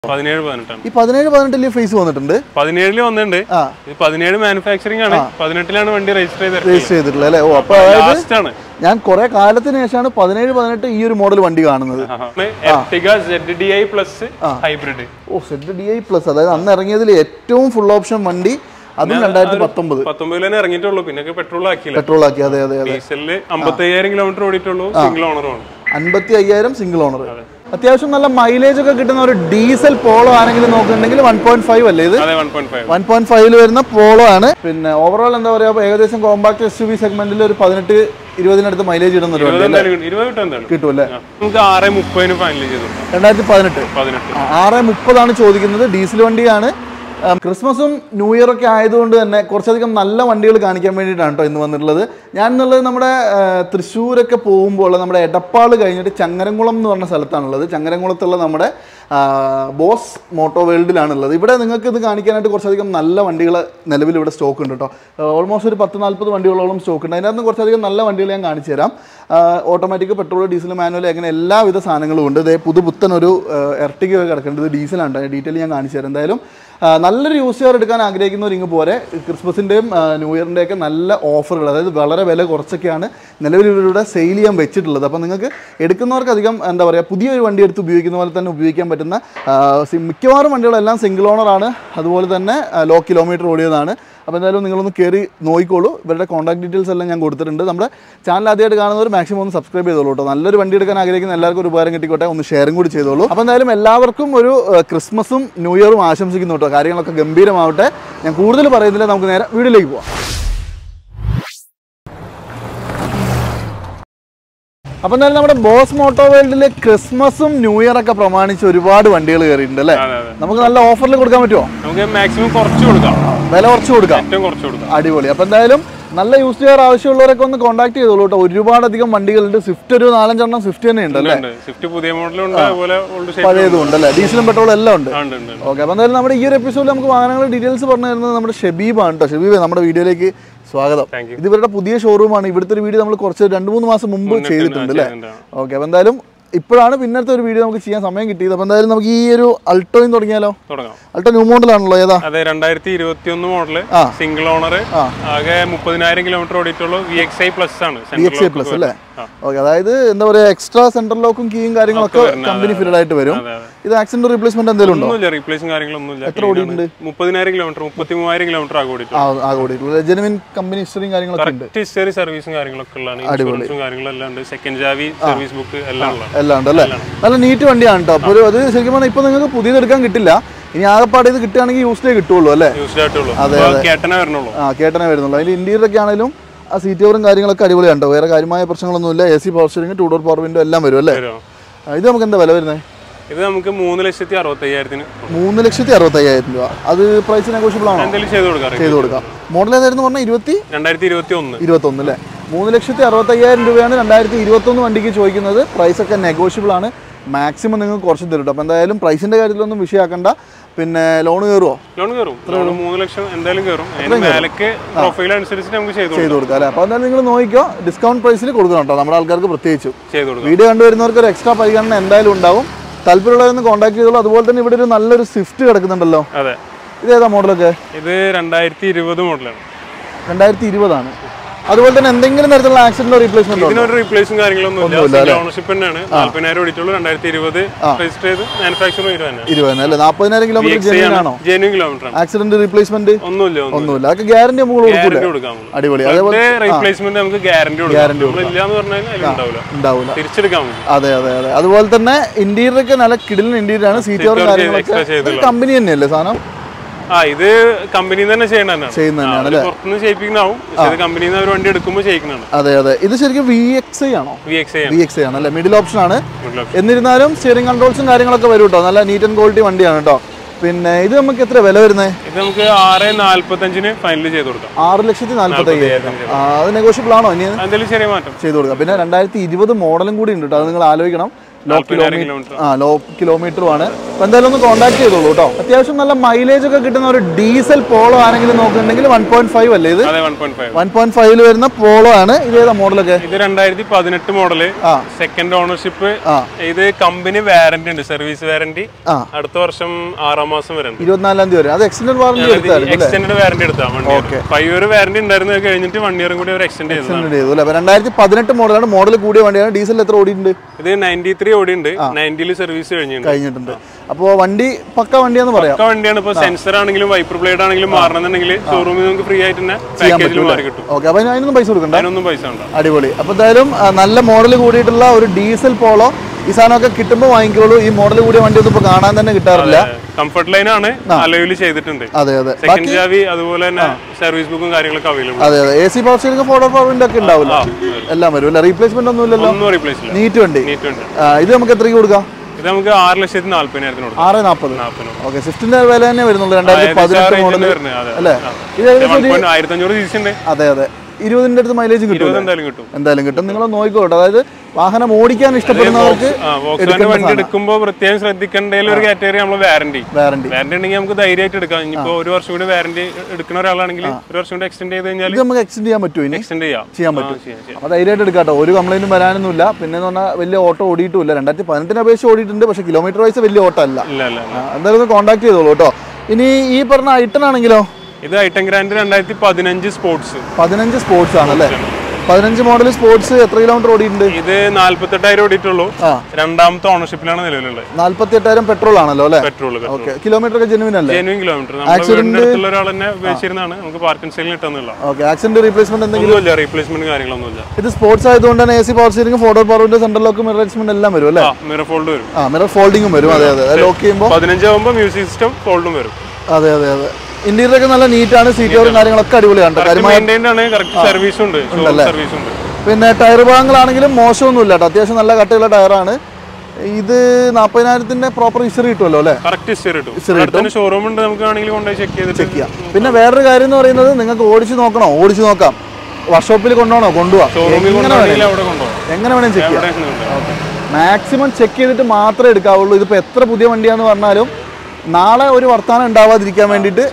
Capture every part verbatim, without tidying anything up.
പതിനേഴ് പതിനെട്ടാണ്. ഈ പതിനേഴ് പതിനെട്ടില് ഫേസ് വന്നിട്ടുണ്ട്. പതിനേഴില് വന്നിട്ടുണ്ട്. പതിനേഴ് മാനുഫാക്ചറിംഗ് ആണ്. പതിനെട്ടിലാണ് വണ്ടി രജിസ്റ്റർ രജിസ്റ്റർ ചെയ്തിട്ടുള്ളത് അല്ലേ? ഓ, അപ്പൊ അതായത് ഞാൻ കുറെ കാലത്തിന് ശേഷമാണ് പതിനേഴ് പതിനെട്ട് ഈ ഒരു മോഡൽ വണ്ടി കാണുന്നത്. ഹൈബ്രിഡ്. ഓ, സെഡ് ഡി ഐ പ്ലസ്, അതായത് അന്ന് ഇറങ്ങിയതിൽ ഏറ്റവും ഫുൾ ഓപ്ഷൻ വണ്ടി. അതും രണ്ടായിരത്തി പത്തൊമ്പത് പത്തൊമ്പതിൽ തന്നെ ഇറങ്ങിയിട്ടുള്ളൂ. പിന്നെ പെട്രോൾ ആക്കി പെട്രോൾ ആക്കി അതെ അതെ അതെ ഡീസലില് അമ്പത്തി അയ്യായിരം കിലോമീറ്റർ ഓടിയിട്ടുള്ളൂ. സിംഗിൾ ഓണറാണ്. അൻപത്തി അയ്യായിരം സിംഗിൾ ഓണർ. അത്യാവശ്യം നല്ല മൈലേജ് ഒക്കെ കിട്ടുന്ന ഒരു ഡീസൽ പോളോ ആണെങ്കിലും നോക്കുന്നുണ്ടെങ്കിൽ വൺ പോയിന്റ് ഫൈവ് അല്ലേ ഇത്? വൺ പോയിന്റ് ഫൈവില് വരുന്ന പോളോ ആണ്. പിന്നെ ഓവറോൾ എന്താ പറയാ, ഏകദേശം കോമ്പാക്ട് എസ് യു വി സെഗ്മെന്റിൽ ഒരു പതിനെട്ട് ഇരുപതിനടുത്ത് മൈലേജ് ഇടുന്ന ഒരു കിട്ടുമല്ലേ? രണ്ടായിരത്തി പതിനെട്ട് ആറ് മുപ്പതാണ് ചോദിക്കുന്നത്. ഡീസൽ വണ്ടിയാണ്. ക്രിസ്മസും ന്യൂ ഇയർ ഒക്കെ ആയതുകൊണ്ട് തന്നെ കുറച്ചധികം നല്ല വണ്ടികൾ കാണിക്കാൻ വേണ്ടിയിട്ടാണ് കേട്ടോ ഇന്ന് വന്നിട്ടുള്ളത്. ഞാൻ എന്നുള്ളത് നമ്മുടെ തൃശ്ശൂരൊക്കെ പോകുമ്പോൾ നമ്മുടെ എടപ്പാൾ കഴിഞ്ഞിട്ട് ചങ്ങരംകുളം എന്ന് പറഞ്ഞ സ്ഥലത്താണുള്ളത്. ചങ്ങരംകുളത്തുള്ള നമ്മുടെ ബോസ് മോട്ടോ വേൾഡിലാണുള്ളത്. ഇവിടെ നിങ്ങൾക്ക് ഇത് കാണിക്കാനായിട്ട് കുറച്ചധികം നല്ല വണ്ടികൾ നിലവിൽ ഇവിടെ സ്റ്റോക്ക് ഉണ്ട് കേട്ടോ. ഓൾമോസ്റ്റ് ഒരു പത്ത് നാൽപ്പത് വണ്ടികളോളം സ്റ്റോക്ക് ഉണ്ട്. അതിനകത്ത് കുറച്ചധികം നല്ല വണ്ടികൾ ഞാൻ കാണിച്ചു തരാം. ഓട്ടോമാറ്റിക്, പെട്രോൾ, ഡീസൽ, മാനുവൽ, അങ്ങനെ എല്ലാവിധ സാധനങ്ങളും ഉണ്ട്. ഇതേ പുതുപുത്തൻ ഒരു എർട്ടിഗ കിടക്കേണ്ടത് ഡീസലാണ്. ഡീറ്റെയിൽ ഞാൻ കാണിച്ചു തരാം. എന്തായാലും നല്ലൊരു യൂസ് കാർ എടുക്കാൻ ആഗ്രഹിക്കുന്നവർ ഇങ്ങ് പോരെ. ക്രിസ്മസിൻ്റെയും ന്യൂ ഇയറിൻ്റെയൊക്കെ നല്ല ഓഫറുകൾ, അതായത് വളരെ വില കുറച്ചൊക്കെയാണ് നിലവിൽ ഇവരുടെ സെയിൽ ചെയ്യാൻ വെച്ചിട്ടുള്ളത്. അപ്പോൾ നിങ്ങൾക്ക് എടുക്കുന്നവർക്ക് അധികം എന്താ പറയുക, പുതിയൊരു വണ്ടി എടുത്ത് ഉപയോഗിക്കുന്ന പോലെ തന്നെ ഉപയോഗിക്കാൻ പറ്റുന്ന മിക്കവാറും വണ്ടികളെല്ലാം സിംഗിൾ ഓണറാണ്. അതുപോലെ തന്നെ ലോ കിലോമീറ്റർ ഓടിയതാണ്. അപ്പോൾ എന്തായാലും നിങ്ങളൊന്ന് കയറി നോക്കിക്കോളൂ. ഇവരുടെ കോൺടാക്ട് ഡീറ്റെയിൽസ് എല്ലാം ഞാൻ കൊടുത്തിട്ടുണ്ട്. നമ്മുടെ ചാനൽ ആദ്യമായിട്ട് കാണുന്നവർ മാക്സിമം ഒന്ന് സബ്സ്ക്രൈബ് ചെയ്തോളൂ കേട്ടോ. നല്ലൊരു വണ്ടി എടുക്കാൻ ആഗ്രഹിക്കുന്ന എല്ലാവർക്കും ഒരു ഉപകാരം കിട്ടിക്കോട്ടെ. ഒന്ന് ഷെയറും കൂടി ചെയ്തോളൂ. അപ്പോൾ എന്തായാലും എല്ലാവർക്കും ഒരു ക്രിസ്മസും ന്യൂ ഇയറും ആശംസിക്കുന്നു കേട്ടോ. കാര്യങ്ങളൊക്കെ ഗംഭീരമാവട്ടെ. ഞാൻ കൂടുതൽ പറയുന്നില്ല, നമുക്ക് നേരെ വീഡിയോയിലേക്ക് പോവാം. അപ്പം എന്തായാലും നമ്മുടെ ബോസ് മോട്ടോ വേൾഡിൽ ക്രിസ്മസും ന്യൂ ഇയർ ഒക്കെ പ്രമാണിച്ച് ഒരുപാട് വണ്ടികൾ കയറിയിട്ടുണ്ട് അല്ലേ? നമുക്ക് നല്ല ഓഫറിൽ കൊടുക്കാൻ പറ്റുമോ? നമുക്ക് മാക്സിമം കുറച്ച് കൊടുക്കാം, വില കുറച്ച് കൊടുക്കാം. അടിപൊളി. അപ്പം എന്തായാലും നല്ല യൂസ് ചെയ്യാൻ ആവശ്യമുള്ളവരൊക്കെ ഒന്ന് കോൺടാക്ട് ചെയ്തോളൂ കേട്ടോ. ഒരുപാടധികം വണ്ടികളുണ്ട്. സ്വിഫ്റ്റ് ഒരു നാലഞ്ചെണ്ണം സ്വിഫ്റ്റ് തന്നെ ഉണ്ടല്ലേ? പഴയതും ഉണ്ടല്ലേ? ഡീസലും പെട്രോളും എല്ലാം ഉണ്ട്. ഓക്കെ. അപ്പം എന്തായാലും നമ്മുടെ ഈ ഒരു എപ്പിസോഡിൽ നമുക്ക് വാഹനങ്ങളുടെ ഡീറ്റെയിൽസ് പറഞ്ഞു തരുന്നത് നമ്മുടെ ഷബീബാണ് കേട്ടോ. ഷബീബ്, നമ്മുടെ വീഡിയോയിലേക്ക് സ്വാഗതം. ഇത് ഇവരുടെ പുതിയ ഷോറൂമാണ്. ഇവിടുത്തെ ഒരു വീഡിയോ നമ്മൾ കുറച്ച് രണ്ട് മൂന്ന് മാസം മുമ്പ് ചെയ്തിട്ടുണ്ട് അല്ലേ? ഓക്കെ. അപ്പം എന്തായാലും ഇപ്പോഴാണ് പിന്നത്തെ ഒരു വീഡിയോ നമുക്ക് ചെയ്യാൻ സമയം കിട്ടിയത്. അപ്പോൾ എന്തായാലും നമുക്ക് ഈ ഒരു അൾട്ടോയും തുടങ്ങിയാലോ? അൾട്ടോ ന്യൂ മോഡലാണല്ലോ. ഏതാ? അതെ, രണ്ടായിരത്തി ഇരുപത്തി ഒന്ന് മോഡല്, സിംഗിൾ ഓണർ, ആകെ മുപ്പതിനായിരം കിലോമീറ്റർ ഓടിയിട്ടുള്ളൂ. വി എക്സ് ഐ പ്ലസ് ആണ്. വി എക്സ് ഐ പ്ലസ് അല്ലേ? ഓക്കെ. അതായത് എന്താ പറയാ, എക്സ്ട്രാ സെൻട്രൽ ലോക്കും കീയും കാര്യങ്ങളൊക്കെ കമ്പനി ഫിറ്റഡ് ആയിട്ട് വരും. ഇത് ആക്സിഡന്റ് റീപ്ലേസ്മെന്റ് എന്തെങ്കിലും ഉണ്ടോ? റീപ്ലേസും കാര്യങ്ങളൊന്നും. എത്ര ഓടിയിട്ടുണ്ട്? മുപ്പതിനായിരം കിലോമീറ്റർ, മുപ്പത്തി മൂവായിരം കിലോമീറ്റർ ആകെ ഓടിയിട്ടുള്ളൂ. ജെനുവിൻ കമ്പനി ഹിസ്റ്ററിയും കാര്യങ്ങളൊക്കെ ഉണ്ട്. ഹിസ്റ്ററി, സർവീസും കാര്യങ്ങളൊക്കെ ഉള്ളതാണ്. ഇൻഷുറൻസും കാര്യങ്ങളെല്ലാം ഉണ്ട്. സെക്കൻഡ് ചാവി, സർവീസ് ബുക്ക് എല്ലാം എല്ലാം ഉണ്ട് അല്ലേ? നല്ല നീറ്റ് വണ്ടിയാണ് കേട്ടോ. അപ്പോൾ അത് ശരിക്കും പറഞ്ഞാൽ ഇപ്പൊ നിങ്ങൾക്ക് പുതിയത് എടുക്കാൻ കിട്ടില്ല. ഇനി ആകെപ്പാട് ഇത് കിട്ടുകയാണെങ്കിൽ യൂസ്ഡേ കിട്ടുള്ളൂ അല്ലേ? അതെ അതെ, ആ കേട്ടനെ വരുന്നുള്ളൂ. അതിൽ ഇന്റീരിയർ ഒക്കെ ആണെങ്കിലും ആ സീറ്റ് കവറും കാര്യങ്ങളൊക്കെ അടിപൊളിയാണ്ടോ. വേറെ കാര്യമായ പ്രശ്നങ്ങളൊന്നുമില്ല. A C, power steering, two door power window എല്ലാം വരും അല്ലേ? ഇത് നമുക്ക് എന്താ വില വരുന്നത്? ഇത് നമുക്ക് മൂന്ന് ലക്ഷത്തി അറുപത്തി അയ്യായിരത്തിന് മൂന്ന് ലക്ഷത്തി അറുപത്തി അയ്യായിരം രൂപ. അത് പ്രൈസ് നെഗോഷ്യബിൾ ആണോ? ചെയ്ത് കൊടുക്കാം. മോഡൽ ഏതായിരുന്നു പറഞ്ഞാൽ? ഇരുപത്തി രണ്ടായിരത്തി ഇരുപത്തി ഒന്ന് ഇരുപത്തി ഒന്ന് അല്ലേ? മൂന്ന് ലക്ഷത്തി അറുപത്തി അയ്യായിരം രൂപയാണ് രണ്ടായിരത്തി ഇരുപത്തി ഒന്ന് വണ്ടിക്ക് ചോദിക്കുന്നത്. പ്രൈസ് ഒക്കെ നെഗോഷ്യബിൾ ആണ്. മാക്സിമം നിങ്ങൾക്ക് കുറച്ച് തരും. അപ്പോൾ എന്തായാലും പ്രൈസിന്റെ കാര്യത്തിലൊന്നും വിഷയമാക്കണ്ട. പിന്നെ ലോൺ കയറുമോ? ലോൺ കയറും. മൂന്ന് ലക്ഷം എന്തായാലും കയറും. പ്രൊഫൈൽ അനുസരിച്ച് നമുക്ക് ചെയ്ത് കൊടുക്കാം അല്ലേ? അപ്പോൾ എന്തായാലും നിങ്ങൾ നോക്കിക്കോ. ഡിസ്കൗണ്ട് പ്രൈസിൽ കൊടുക്കണം കേട്ടോ നമ്മുടെ ആൾക്കാർക്ക്. പ്രത്യേകിച്ചും വീഡിയോ കണ്ടുവരുന്നവർക്ക് ഒരു എക്സ്ട്രാ പരിഗണന എന്തായാലും ഉണ്ടാവും. താല്പര്യമുള്ളവരൊന്ന് കോൺടാക്ട് ചെയ്തോളൂ. അതുപോലെ തന്നെ ഇവിടെ ഒരു നല്ലൊരു സ്വിഫ്റ്റ് കിടക്കുന്നുണ്ടല്ലോ. അതെ. ഇത് ഏതാ മോഡലൊക്കെ? ഇത് രണ്ടായിരത്തി ഇരുപത് മോഡലാണ്. രണ്ടായിരത്തി ഇരുപതാണ്. അതുപോലെ തന്നെ എന്തെങ്കിലും തരത്തിലുള്ള ആക്സിഡന്റോ റീപ്ലേസ്മെന്റോ? ഇതിനൊരു റീപ്ലേസും കാര്യങ്ങളൊന്നും ഇല്ല. ഓണർഷിപ്പ് തന്നെയാണ്. നാല്പതിനായിരം ഓടിയിട്ടുള്ളൂ. രണ്ടായിരത്തി ഇരുപത് രജിസ്റ്റർ ചെയ്ത് മാനുഫാക്ചറിംഗ് ഇരുപത് അല്ലേ? നാൽപ്പതിനായിരം കിലോമീറ്റർ ജെന്യൂൻ ആണോ? Genuine kilometre. ആക്സിഡന്റ് റീപ്ലേസ്മെന്റ് ഒന്നുമില്ല. ഒന്നുമില്ല. അതൊക്കെ ഗ്യാരണ്ടി നമുക്ക് കൊടുക്കാം. അടിപൊളി. അതേപോലെ റീപ്ലേസ്മെന്റ് നമുക്ക് ഗ്യാരണ്ടി ഉണ്ടാവില്ല. തിരിച്ചെടുക്കാൻ പറ്റും. അതെ അതെ അതെ. അതുപോലെ തന്നെ ഇന്റീരിയർ ഒക്കെ നല്ല കിടിലൻ ഇന്റീരിയർ ആണ്. സീറ്റ് കവറും കാര്യങ്ങളൊക്കെ കമ്പനി തന്നെയല്ലേ സാധനം? ആ, ഇത് കമ്പനി തന്നെ ചെയ്യുന്നതാണ്. പുറത്തുനിന്ന് ചെയ്യിപ്പിക്കുന്നതാവും. കമ്പനിയിൽ നിന്ന് വണ്ടി എടുക്കുമ്പോൾ ചെയ്യിക്കുന്നതാണ്. അതെ അതെ. ഇത് ശരിക്കും വി എക്സ് ഐ ആണോ? V X I V X I ആണ് അല്ലേ? മിഡിൽ ഓപ്ഷൻ ആണ്. എന്നിരുന്നാലും സ്റ്റിയറിംഗ് കൺട്രോൾസും കാര്യങ്ങളൊക്കെ വരും കേട്ടോ. നല്ല നീറ്റ് ആൻഡ് ക്വാളിറ്റി വണ്ടിയാണ് കേട്ടോ. പിന്നെ ഇത് നമുക്ക് എത്ര വില വരുന്നത്? ഇത് നമുക്ക് ആറ് നാല്പത്തഞ്ചിന് ഫൈനൽ ചെയ്ത് കൊടുക്കാം. ആറ് ലക്ഷത്തി നാല്പത്തി അയ്യായിരം. അത് നെഗോഷ്യബിൾ ആണോ? ഇനി എന്തെങ്കിലും ചെറിയ മാറ്റം ചെയ്ത് കൊടുക്കാം. പിന്നെ രണ്ടായിരത്തി ഇരുപത് മോഡലും കൂടി ഉണ്ട് കേട്ടോ. അത് നിങ്ങൾ ആലോചിക്കണം. ലോ കിലോമീറ്റർ ആ ലോ കിലോമീറ്ററുമാണ്. അപ്പോൾ എന്തായാലും ഒന്ന് കോൺടാക്ട് ചെയ്തോളൂ കേട്ടോ. അത്യാവശ്യം നല്ല മൈലേജ് ഒക്കെ കിട്ടുന്ന ഒരു ഡീസൽ പോളോ ആണെങ്കിലും നോക്കുന്നുണ്ടെങ്കിൽ വൺ പോയിന്റ് ഫൈവ് അല്ലേ ഇത്? വൺ പോയിന്റ് ഫൈവില് വരുന്ന പോളോ ആണ്. ഇത് ഏതാ മോഡലൊക്കെ? ഇത് രണ്ടായിരത്തി പതിനെട്ട് മോഡല്, സെക്കൻഡ് ഓണർഷിപ്പ്. ഇത് കമ്പനി വാറന്റി ഉണ്ട്, സർവീസ് വാറന്റി. അടുത്ത വർഷം ആറാം മാസം വരെ ഇരുപത്തിനാലാം തീയതി വരെ. അത് എക്സ്റ്റൻഡ് വാറന്റി എക്സ്റ്റൻഡ് വാറന്റി എടുത്താൽ ഫൈവ് ഇയർ വാറന്റി ഉണ്ടായിരുന്നു, കഴിഞ്ഞിട്ട് വൺ ഇയറും കൂടി അവർ എക്സ്റ്റെൻഡ് ചെയ്തു. രണ്ടായിരത്തി പതിനെട്ട് മോഡലാണ്, മോഡൽ കൂടിയ വണ്ടിയാണ്. ഡീസൽ എത്ര ഓടിയിട്ടുണ്ട്? ഇത് നയൻറ്റി ത്രീ ഓടിയുണ്ട്, നയൻറ്റിയിൽ സർവീസ് കഴിഞ്ഞിട്ടുണ്ട്. അപ്പോൾ വണ്ടി പക്ക വണ്ടിയാന്ന് പറയാം. പക്ക വണ്ടിയാണ്. ഇപ്പോൾ സെൻസർ ആണെങ്കിലും വൈപ്പർ ബ്ലേഡ് ആണെങ്കിലും മാറണമെന്നുണ്ടെങ്കിൽ ഷോറൂമിൽ നമുക്ക് ഫ്രീ ആയിട്ട് തന്നെ പാക്കേജിൽ മാറി കിട്ടും. ഓക്കെ, അപ്പോൾ അതിനൊന്നും പൈസ കൊടുക്കണ്ട? അതിനൊന്നും പൈസ ഉണ്ട്. അടിപൊളി. അപ്പോൾ എന്തായാലും നല്ല മോഡൽ കൂടിയിട്ടുള്ള ഒരു ഡീസൽ പോളോ ഈ സാധനമൊക്കെ കിട്ടുമ്പോൾ വാങ്ങിക്കോളൂ. ഈ മോഡൽ കൂടിയ വണ്ടി ഒന്നും ഇപ്പോൾ കാണാൻ തന്നെ കിട്ടാറില്ല. കംഫർട്ട് ലൈൻ ആണ്, അലോയിൽ ചെയ്തിട്ടുണ്ട്. അതെ അതെ. സെക്കൻഡ് ചാവി അതുപോലെ തന്നെ സർവീസ് ബുക്കും കാര്യങ്ങളൊക്കെ അവൈലബിൾ. അതെ അതെ. A C power steering, four door power window ഒക്കെ ഉണ്ടാവില്ല, എല്ലാം വരും അല്ലേ? റീപ്ലേസ്മെന്റ് ഒന്നും ഇല്ലല്ലോ? ഒന്നും റീപ്ലേസ് ഇല്ല. നീറ്റ് വണ്ടി. ഇത് നമുക്ക് എത്രയ്ക്ക് കൊടുക്കാം? ഇത് നമുക്ക് ആറ് ലക്ഷത്തി നാല്പതിനായിരത്തിന് കൊടുക്കാം. ആറ് നാൽപ്പത്. ഓക്കെ, സ്വിഫ്റ്റിന്റെ വില തന്നെ വരുന്നുള്ളൂ. രണ്ടായിരത്തി പതിനെട്ട് മോഡൽ അല്ലേ? ഇത് ആയിരത്തി അഞ്ഞൂറ് സി സി ഉണ്ട്. അതെ അതെ. ഇരുപതിന്റെ അടുത്ത് മൈലേജ് കിട്ടും, എന്തായാലും കിട്ടും. നിങ്ങൾ നോക്കിക്കോട്ടെ. അതായത് വാഹനം ഓടിക്കാൻ ഇഷ്ടപ്പെടുന്നവർക്ക് വണ്ടി എടുക്കുമ്പോൾ പ്രത്യേകം ശ്രദ്ധിക്കേണ്ട ഒരു കാറ്റഗറി നമ്മൾ വാറന്റി വാറന്റി വാറന്റി ഉണ്ടെങ്കിൽ നമുക്ക് ധൈര്യമായിട്ട് എടുക്കാം. ഇനിയിപ്പോ ഒരു വർഷം കൂടി വാറന്റി എടുക്കുന്ന ഒരാളാണെങ്കിൽ ഒരു വർഷം കൂടി എക്സ്റ്റെൻഡ് ചെയ്ത് കഴിഞ്ഞാൽ നമുക്ക് എക്സ്റ്റെൻഡ് ചെയ്യാൻ പറ്റും, എക്സ്റ്റെൻഡ് ചെയ്യാം ചെയ്യാൻ പറ്റും. അപ്പൊ ധൈര്യമായിട്ട് എടുക്കാട്ടോ, ഒരു കംപ്ലൈന്റും വരാനൊന്നുമില്ല. പിന്നെ എന്ന് പറഞ്ഞാൽ വലിയ ഓട്ടോ ഓടിയിട്ടില്ല. രണ്ടായിരത്തി പതിനെട്ടിന് അപേക്ഷിച്ച് ഓടിയിട്ടുണ്ട്, പക്ഷേ കിലോമീറ്റർ വൈസ് വലിയ ഓട്ടോ അല്ല. എന്തായാലും കോൺടാക്ട് ചെയ്തോളൂ കേട്ടോ. ഇനി ഈ പറഞ്ഞ ഐട്ടൺ ആണെങ്കിലോ? ഇത് ഐട്ടൺ ഗ്രാൻഡ് രണ്ടായിരത്തി പതിനഞ്ച് സ്പോർട്സ്. പതിനഞ്ച് സ്പോർട്സ് ആണല്ലേ? പതിനഞ്ച് മോഡൽ സ്പോർട്സ് എത്ര കിലോമീറ്റർ ഓടിയിട്ടുണ്ട്? ഇത് നാല്പത്തി എട്ടായിരം ഓടിയിട്ടുള്ളൂ. രണ്ടാമത്തെ ഓണർഷിപ്പിലാണ് നിലവിലുള്ളത്. നാല്പത്തി എട്ടായിരം പെട്രോൾ ആണല്ലോ അല്ലേ? പെട്രോൾ. ഓക്കെ, കിലോമീറ്റർ ഒക്കെ ജെനുവിൻ അല്ലേ? Genuine kilometre. ആക്സിഡന്റ് ഒരാൾ തന്നെ ഉപയോഗിച്ചിരുന്നതാണ്, നമുക്ക് പാർക്കിംഗ് സെയിലിൽ കിട്ടുന്നില്ല. ഓക്കെ, ആക്സിഡന്റ് റീപ്ലേസ്മെന്റ് എന്തെങ്കിലും ഇല്ല? റീപ്ലേസ്മെന്റ് കാര്യങ്ങളൊന്നുമില്ല. ഇത് സ്പോർട്സ് ആയതുകൊണ്ട് തന്നെ A C power steering, four door power window, central lock, mirror adjustment എല്ലാം വരും അല്ലേ? മിറർ ഫോൾഡ് വരും. ആ, മിറർ ഫോൾഡിംഗും വരും. അതെ അതെ. ലോക്ക് ചെയ്യുമ്പോൾ പതിനഞ്ച് ആകുമ്പോൾ മ്യൂസിക് സിസ്റ്റം ഫോൾഡും വരും. അതെ അതെ അതെ. ഇന്റീരിയർ ഒക്കെ നല്ല നീറ്റാണ്, സീറ്റ് കവറും കാര്യങ്ങളൊക്കെ അടിപൊളിയാണ്. സർവീസ് ഉണ്ട്. പിന്നെ ടയർ ഭാഗങ്ങളാണെങ്കിലും മോശമൊന്നുമില്ല കേട്ടോ, അത്യാവശ്യം നല്ല കട്ടയുള്ള ടയറാണ്. ഇത് നാൽപ്പതിനായിരത്തിന്റെ പ്രോപ്പർ ഹിസ്റ്ററി കിട്ടുമല്ലോ അല്ലേ? ഷോറൂം ഉണ്ട്, നമുക്ക് വേണമെങ്കിൽ കൊണ്ടുപോയി ചെക്ക് ചെയ്ത് ചെക്ക് ചെയ്യാം. പിന്നെ വേറൊരു കാര്യം എന്ന് പറയുന്നത്, നിങ്ങൾക്ക് ഓടിച്ചു നോക്കണോ? ഓടിച്ചു നോക്കാം. വർക്ക്ഷോപ്പിൽ കൊണ്ടുപോകണോ? കൊണ്ടുപോകാം. എങ്ങനെ വേണേലും ചെക്ക് ചെയ്യാം. മാക്സിമം ചെക്ക് ചെയ്തിട്ട് മാത്രമേ എടുക്കാവുള്ളൂ. ഇതിപ്പോ എത്ര പുതിയ വണ്ടിയാന്ന് പറഞ്ഞാലും നാളെ ഒരു വർത്താനം ഉണ്ടാവാതിരിക്കാൻ വേണ്ടിയിട്ട്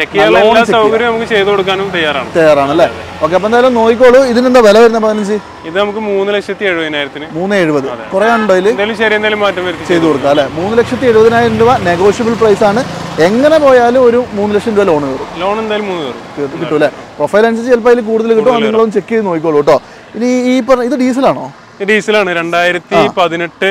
തയ്യാറാണ് അല്ലേ? ഓക്കെ, അപ്പൊ എന്തായാലും നോക്കിക്കോളൂ. ഇതിനെന്താ വില വരുന്നത്? പതിനഞ്ച്. ഇത് നമുക്ക് മൂന്ന് ലക്ഷത്തി എഴുപതിനായിരത്തിന്. മൂന്ന് എഴുപത് കുറെ ഉണ്ടോ? മാറ്റം ചെയ്ത് കൊടുക്കാം അല്ലെ? മൂന്ന് ലക്ഷത്തി എഴുപതിനായിരം രൂപ നെഗോഷ്യബിൾ പ്രൈസ് ആണ്. എങ്ങനെ പോയാലും ഒരു മൂന്ന് ലക്ഷം രൂപ ലോൺ കയറും. ലോൺ എന്തായാലും മൂന്ന് കയറും കിട്ടും അല്ലെ? പ്രൊഫൈൽ അനുസരിച്ച് ചിലപ്പോൾ അതിൽ കൂടുതൽ കിട്ടും. നിങ്ങളൊന്ന് ചെക്ക് ചെയ്ത് നോക്കിക്കോളൂ കേട്ടോ. ഇനി ഈ പറഞ്ഞ ഇത് ഡീസലാണോ? ഡീസലാണ്. രണ്ടായിരത്തി പതിനെട്ട്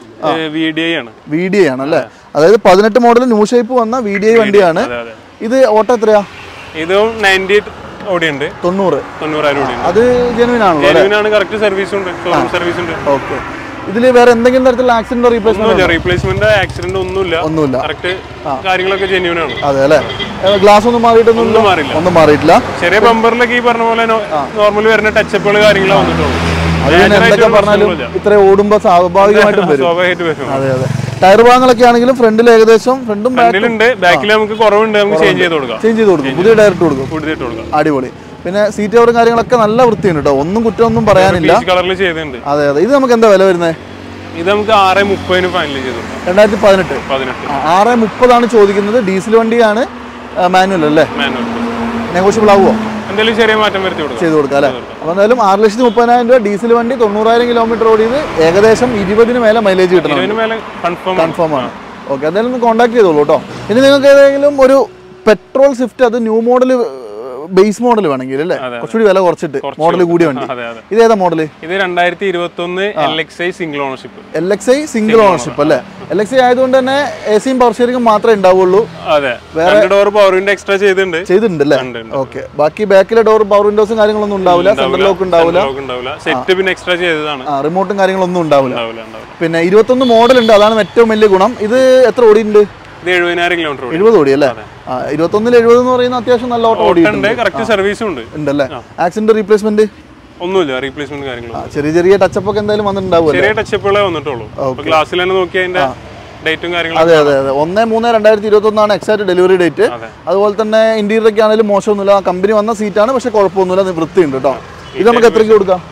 വി ഡി ഐ ആണ്. വി ഡി ഐ ആണ് അല്ലേ? അതായത് പതിനെട്ട് മോഡൽ ന്യൂ ഷേപ്പ് വന്ന വി ഡി ഐ വണ്ടിയാണ്. ഇത് ഓട്ടോ എത്രയാ? ഇതും നയൻറ്റി ഓടിയുണ്ട്. തൊണ്ണൂറ് തൊണ്ണൂറായിരം ഓടി. അത് ജെനുവിൻ ആണല്ലോ? ജെനുവിനാണ്. കറക്റ്റ് സർവീസ് ഉണ്ട്, ഷോറൂം സർവീസ് ഉണ്ട്. ഓക്കെ. ഇതില് വേറെ എന്തെങ്കിലും തരത്തിലുള്ള ആക്സിഡന്റ് റീപ്ലേസ്മെന്റ്? റീപ്ലേസ്മെന്റ് ആക്സിഡന്റ് ഒന്നുമില്ല. ഒന്നുമില്ല. കറക്റ്റ് കാര്യങ്ങളൊക്കെ ജെന്യൂൻ ആണ്. അതെ അല്ലേ? ഗ്ലാസ് ഒന്നും മാറിയിട്ടൊന്നും മാറില്ല. ഒന്നും മാറിയിട്ടില്ല. ചെറിയ ബമ്പറിലൊക്കെ ഈ പറഞ്ഞ പോലെ നോർമലി വരുന്ന ടച്ചപ്പുകൾ കാര്യങ്ങളാണ് വന്നിട്ടുള്ളൂ. എന്തൊക്കെ പറഞ്ഞാലും ഇത്ര ഓടുമ്പോ സ്വാഭാവികമായിട്ടും വരും. അതെ അതെ. ടയർ ഭാഗങ്ങളൊക്കെ ആണെങ്കിലും ഫ്രണ്ടിൽ ഏകദേശം ഫ്രണ്ടും ബാക്കിൽ നമുക്ക് കുറവുണ്ട്, നമുക്ക് ചേഞ്ച് ചെയ്ത് കൊടുക്കാം. ചേഞ്ച് ചെയ്ത് കൊടുക്കും. പുതിയ ടയർ ഇട്ട് കൊടുക്കും. അടിപൊളി. പിന്നെ സീറ്റ് കവറും കാര്യങ്ങളൊക്കെ നല്ല വൃത്തിയുണ്ട് കേട്ടോ, ഒന്നും കുറ്റമൊന്നും പറയാനില്ല. കളറിൽ ചെയ്തിട്ടുണ്ട്. അതെ അതെ. ഇത് നമുക്ക് എന്താ വില വരുന്നത്? ഇത് നമുക്ക് ആറ് മുപ്പതിന് ഫൈനൽ ചെയ്തു. രണ്ടായിരത്തി പതിനെട്ട് പതിനെട്ട് ആറ് മുപ്പതാണ് ചോദിക്കുന്നത്. ഡീസൽ വണ്ടിയാണ്, മാനുവൽ അല്ലേ? നെഗോഷ്യബിൾ ആവുമോ? എന്തെങ്കിലും ചെറിയ മാറ്റം വരുത്തി ചെയ്ത് കൊടുക്കാം അല്ലേ? അപ്പോൾ എന്തായാലും ആറ് ലക്ഷത്തി മുപ്പതിനായിരം രൂപ ഡീസൽ വണ്ടി, തൊണ്ണൂറായിരം കിലോമീറ്റർ ഓടിയത്, ഏകദേശം ഇരുപതിന് മേലെ മൈലേജ് കിട്ടണം. കൺഫേം ആണ്. ഓക്കെ, എന്തായാലും ഒന്ന് കോൺടാക്ട് ചെയ്തോളൂ കേട്ടോ. ഇനി നിങ്ങൾക്ക് ഏതെങ്കിലും ഒരു പെട്രോൾ സ്വിഫ്റ്റ്, അത് ന്യൂ മോഡൽ ബേസ് മോഡൽ വേണമെങ്കിൽ അല്ലേ? കുറച്ചുകൂടി വില കുറച്ചിട്ട് മോഡൽ കൂടിയ വണ്ടി. ഇത് ഏതാ മോഡൽ? ഇത് രണ്ടായിരത്തി ഇരുപത്തി ഒന്ന് L X I single ownership. L X I single ownership അല്ലേ? എൽ എക്സ് ഐ ആയതുകൊണ്ട് തന്നെ എ സിയും പവർ ഷെയറിംഗും മാത്രമേ ഉണ്ടാവുള്ളൂ. അതെ, വേറെ ഡോർ പവർ വിൻഡോ എക്സ്ട്രാ ചെയ്തിട്ടുണ്ട്. ചെയ്തിട്ടുണ്ട് അല്ലേ? ഓക്കെ. ബാക്കി ബാക്കിലെ ഡോർ പവർ വിൻഡോസും കാര്യങ്ങളൊന്നും ഉണ്ടാവില്ല. സെൻട്രൽ ലോക്ക് ഉണ്ടാവില്ല. സെറ്റ് പിന്നെ എക്സ്ട്രാ ചെയ്തതാണ്. റിമോട്ടും കാര്യങ്ങളൊന്നും ഉണ്ടാവില്ല. പിന്നെ ഇരുപത്തൊന്ന് മോഡൽ ഉണ്ട്, അതാണ് ഏറ്റവും വലിയ ഗുണം. ഇത് എത്ര ഓടിയുണ്ട്? എഴുപതിനായിരം കിലോമീറ്റർ. എഴുപത് ഓടി അല്ലേ? ഇരുപത്തൊന്നിൽ എഴുപത് എന്ന് പറയുന്നത് അത്യാവശ്യം നല്ല ഓട്ടോ ഓടിയുണ്ട്. കറക്റ്റ് സർവീസും ഉണ്ട്. ഉണ്ടല്ലേ? ആക്സിഡന്റ് റീപ്ലേസ്മെന്റ് ഒന്നുമില്ല. റീപ്ലേസ്മെന്റ് കാര്യങ്ങൾ ചെറിയ ചെറിയ ടച്ചപ്പ് ഒക്കെ എന്തായാലും വന്നിട്ടുണ്ടാവും. ചെറിയ ടച്ചപ്പുകളെ വന്നിട്ടുള്ളൂ. ഗ്ലാസ്സിൽ തന്നെ നോക്കി അതിന്റെ ഡേറ്റും കാര്യങ്ങളും. അതെ അതെ അതെ. ഒന്ന് മൂന്ന് രണ്ടായിരത്തി ഇരുപത്തി ഒന്നാണ് എക്സാക്ട് ഡെലിവറി ഡേറ്റ്. അതുപോലെ തന്നെ ഇന്റീരിയർ ഒക്കെ ആണെങ്കിലും മോശമൊന്നുമില്ല. കമ്പനി വന്ന സീറ്റാണ്, പക്ഷെ കുഴപ്പമൊന്നുമില്ല, വൃത്തിയുണ്ട് കേട്ടോ. ഇത് നമുക്ക് എത്രയ്ക്ക് കൊടുക്കാം?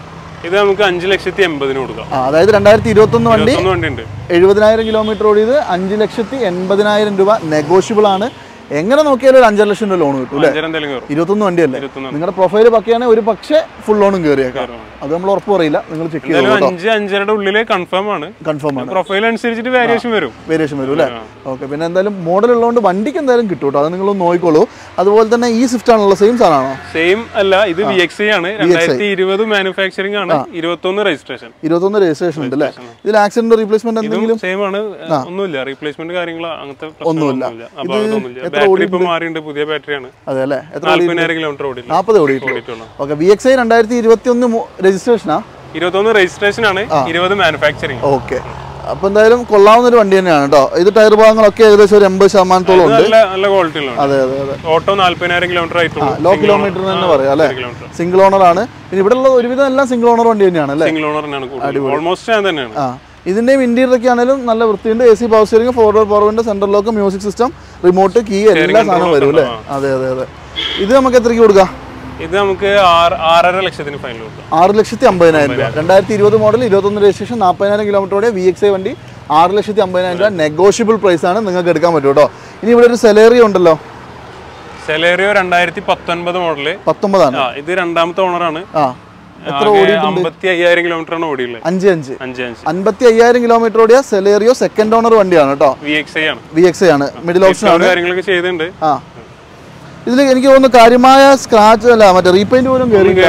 ഇത് നമുക്ക് അഞ്ച് ലക്ഷത്തി എൺപതിന് കൊടുക്കാം. അതായത് രണ്ടായിരത്തി ഇരുപത്തി ഒന്ന് വണ്ടി വണ്ടി ഉണ്ട്, എഴുപതിനായിരം കിലോമീറ്റർ ഓടിയത്, അഞ്ച് ലക്ഷത്തി എൺപതിനായിരം രൂപ നെഗോഷ്യബിൾ ആണ്. എങ്ങനെ നോക്കിയാലും ഒരു അഞ്ചര ലക്ഷം രൂപ ലോൺ കിട്ടും അല്ലേ? ഇരുപത്തൊന്ന് വണ്ടിയല്ലേ? നിങ്ങളുടെ പ്രൊഫൈൽ പക്കയാണെങ്കിൽ ഒരു പക്ഷേ ഫുൾ ലോണും കയറിയേക്കാം. അത് നമ്മൾ ഉറപ്പ് പറയില്ല, നിങ്ങൾ ചെക്ക് ചെയ്തു. അഞ്ച് അഞ്ചരയുടെ ഉള്ളിലെ കൺഫേം ആണ്. കൺഫേം ആണ്. പ്രൊഫൈൽ അനുസരിച്ചിട്ട് വേരിയേഷൻ വരും. വേരിയേഷൻ വരും അല്ലേ? ഓക്കെ. പിന്നെ എന്തായാലും മോഡൽ ഉള്ളതുകൊണ്ട് വണ്ടിക്ക് എന്തായാലും കിട്ടും കേട്ടോ, അത് നിങ്ങൾ നോക്കിക്കോളൂ. അതുപോലെ തന്നെ ഈ സ്വിഫ്റ്റ് ആണല്ലോ, സെയിം സാധനമാണോ? സെയിം അല്ല, ഇത് വി എക്സ് ഐ ആണ്. രണ്ടായിരത്തി ഇരുപത് മാനുഫാക്ചറിംഗ് ആണ്, ഇരുപത്തൊന്ന് രജിസ്ട്രേഷൻ. ഇരുപത്തൊന്ന് രജിസ്ട്രേഷൻ ഉണ്ട് അല്ലേ? ഇതിൽ ആക്സിഡന്റ് റീപ്ലേസ്മെന്റ് എന്തെങ്കിലും? സെയിം ആണ്, ഒന്നുമില്ല. റീപ്ലേസ്മെന്റ് കാര്യങ്ങൾ അങ്ങനത്തെ ഒന്നുമില്ല. ബാറ്ററി ഇപ്പൊ മാറിയിട്ടുണ്ട്, പുതിയ ബാറ്ററിയാണ്. അതെ അല്ലേ? നാല്പതിനായിരം കിലോമീറ്റർ ഓടി. നാൽപ്പത് ഓടിയിട്ടുള്ളൂ. ഓക്കെ. വി എക്സ് ഐ രണ്ടായിരത്തി ഇരുപത്തി ഒന്ന് രജിസ്ട്രേഷനാ? ഇരുപത്തൊന്ന് രജിസ്ട്രേഷൻ ആണ്, ഇരുപത് മാനുഫാക്ചറിംഗ്. ഓക്കെ. അപ്പൊ എന്തായാലും കൊള്ളാവുന്ന ഒരു വണ്ടി തന്നെയാണ് കേട്ടോ. ഇത് ടയർ ഭാഗങ്ങളൊക്കെ ഏകദേശം ഒരു എൺപത് ശതമാനത്തോളം ഉണ്ട്. നല്ല ക്വാളിറ്റി. അതെ അതെ അതെ. ഓട്ടോ നാല്പതിനായിരം കിലോമീറ്റർ ആയിട്ടുള്ളൂ. ലോ കിലോമീറ്റർ തന്നെ പറയാം അല്ലെ? സിംഗിൾ ഓണർ ആണ്. പിന്നെ ഇവിടെ ഉള്ള ഒരുവിധം എല്ലാം സിംഗിൾ ഓണർ വണ്ടി തന്നെയാണ് അല്ലേ? സിംഗിൾ ഓണർ തന്നെയാണ്, ഓൾമോസ്റ്റ് ഞാൻ തന്നെയാണ്. ആ, ഇതിന്റെയും ഇന്റീരിയർ ഒക്കെ ആണെങ്കിലും നല്ല വൃത്തിയുണ്ട്. A C power steering, four door power window, central lock, music system, remote, key, എല്ലാ സാധനവും വരും അല്ലേ? അതെ അതെ അതെ. ഇത് നമുക്ക് എത്രയ്ക്ക് കൊടുക്കാം? ഇത് നമുക്ക് ആറര ലക്ഷത്തിന് ഫൈനൽ കൊടുക്കാം. ആറ് ലക്ഷത്തി അമ്പതിനായിരം രൂപ. രണ്ടായിരത്തി ഇരുപത് മോഡൽ, ഇരുപത്തൊന്ന് രജിസ്ട്രേഷൻ, നാൽപ്പതിനായിരം കിലോമീറ്ററോടെ വി എക്സ് ഐ വണ്ടി, ആറ് ലക്ഷത്തി അമ്പതിനായിരം രൂപ നെഗോഷ്യബിൾ പ്രൈസ് ആണ്, നിങ്ങൾക്ക് എടുക്കാൻ പറ്റും കേട്ടോ. ഇനി ഇവിടെ ഒരു സെലേറിയോ ഉണ്ടല്ലോ. സെലേറിയോ രണ്ടായിരത്തി പത്തൊൻപത് മോഡല്, പത്തൊമ്പതാണ്. ഇത് രണ്ടാമത്തെ ഓണറാണ്. എത്ര ഓടിയിട്ടുണ്ട്? അമ്പത്തി അയ്യായിരം കിലോമീറ്റർ ആണ് ഓടിയുള്ളത്. അഞ്ച് അഞ്ച് അഞ്ച് അഞ്ച് അമ്പത്തി അയ്യായിരം കിലോമീറ്റർ ഓടിയ സെലേറിയോ സെക്കൻഡ് ഓണർ വണ്ടിയാണ് കേട്ടോ. വി എക്സ് ഐ ആണ്. വി എക്സ് ഐ ആണ്, മിഡിൽ ഓപ്ഷൻ ആണ്. കാര്യങ്ങളൊക്കെ ചെയ്തിട്ടുണ്ട്. ആ, ഇതിൽ എനിക്ക് തോന്നുന്നു കാര്യമായ സ്ക്രാച്ച് അല്ല, മറ്റേ റീപെയിന്റ് പോലും കയറിയില്ല.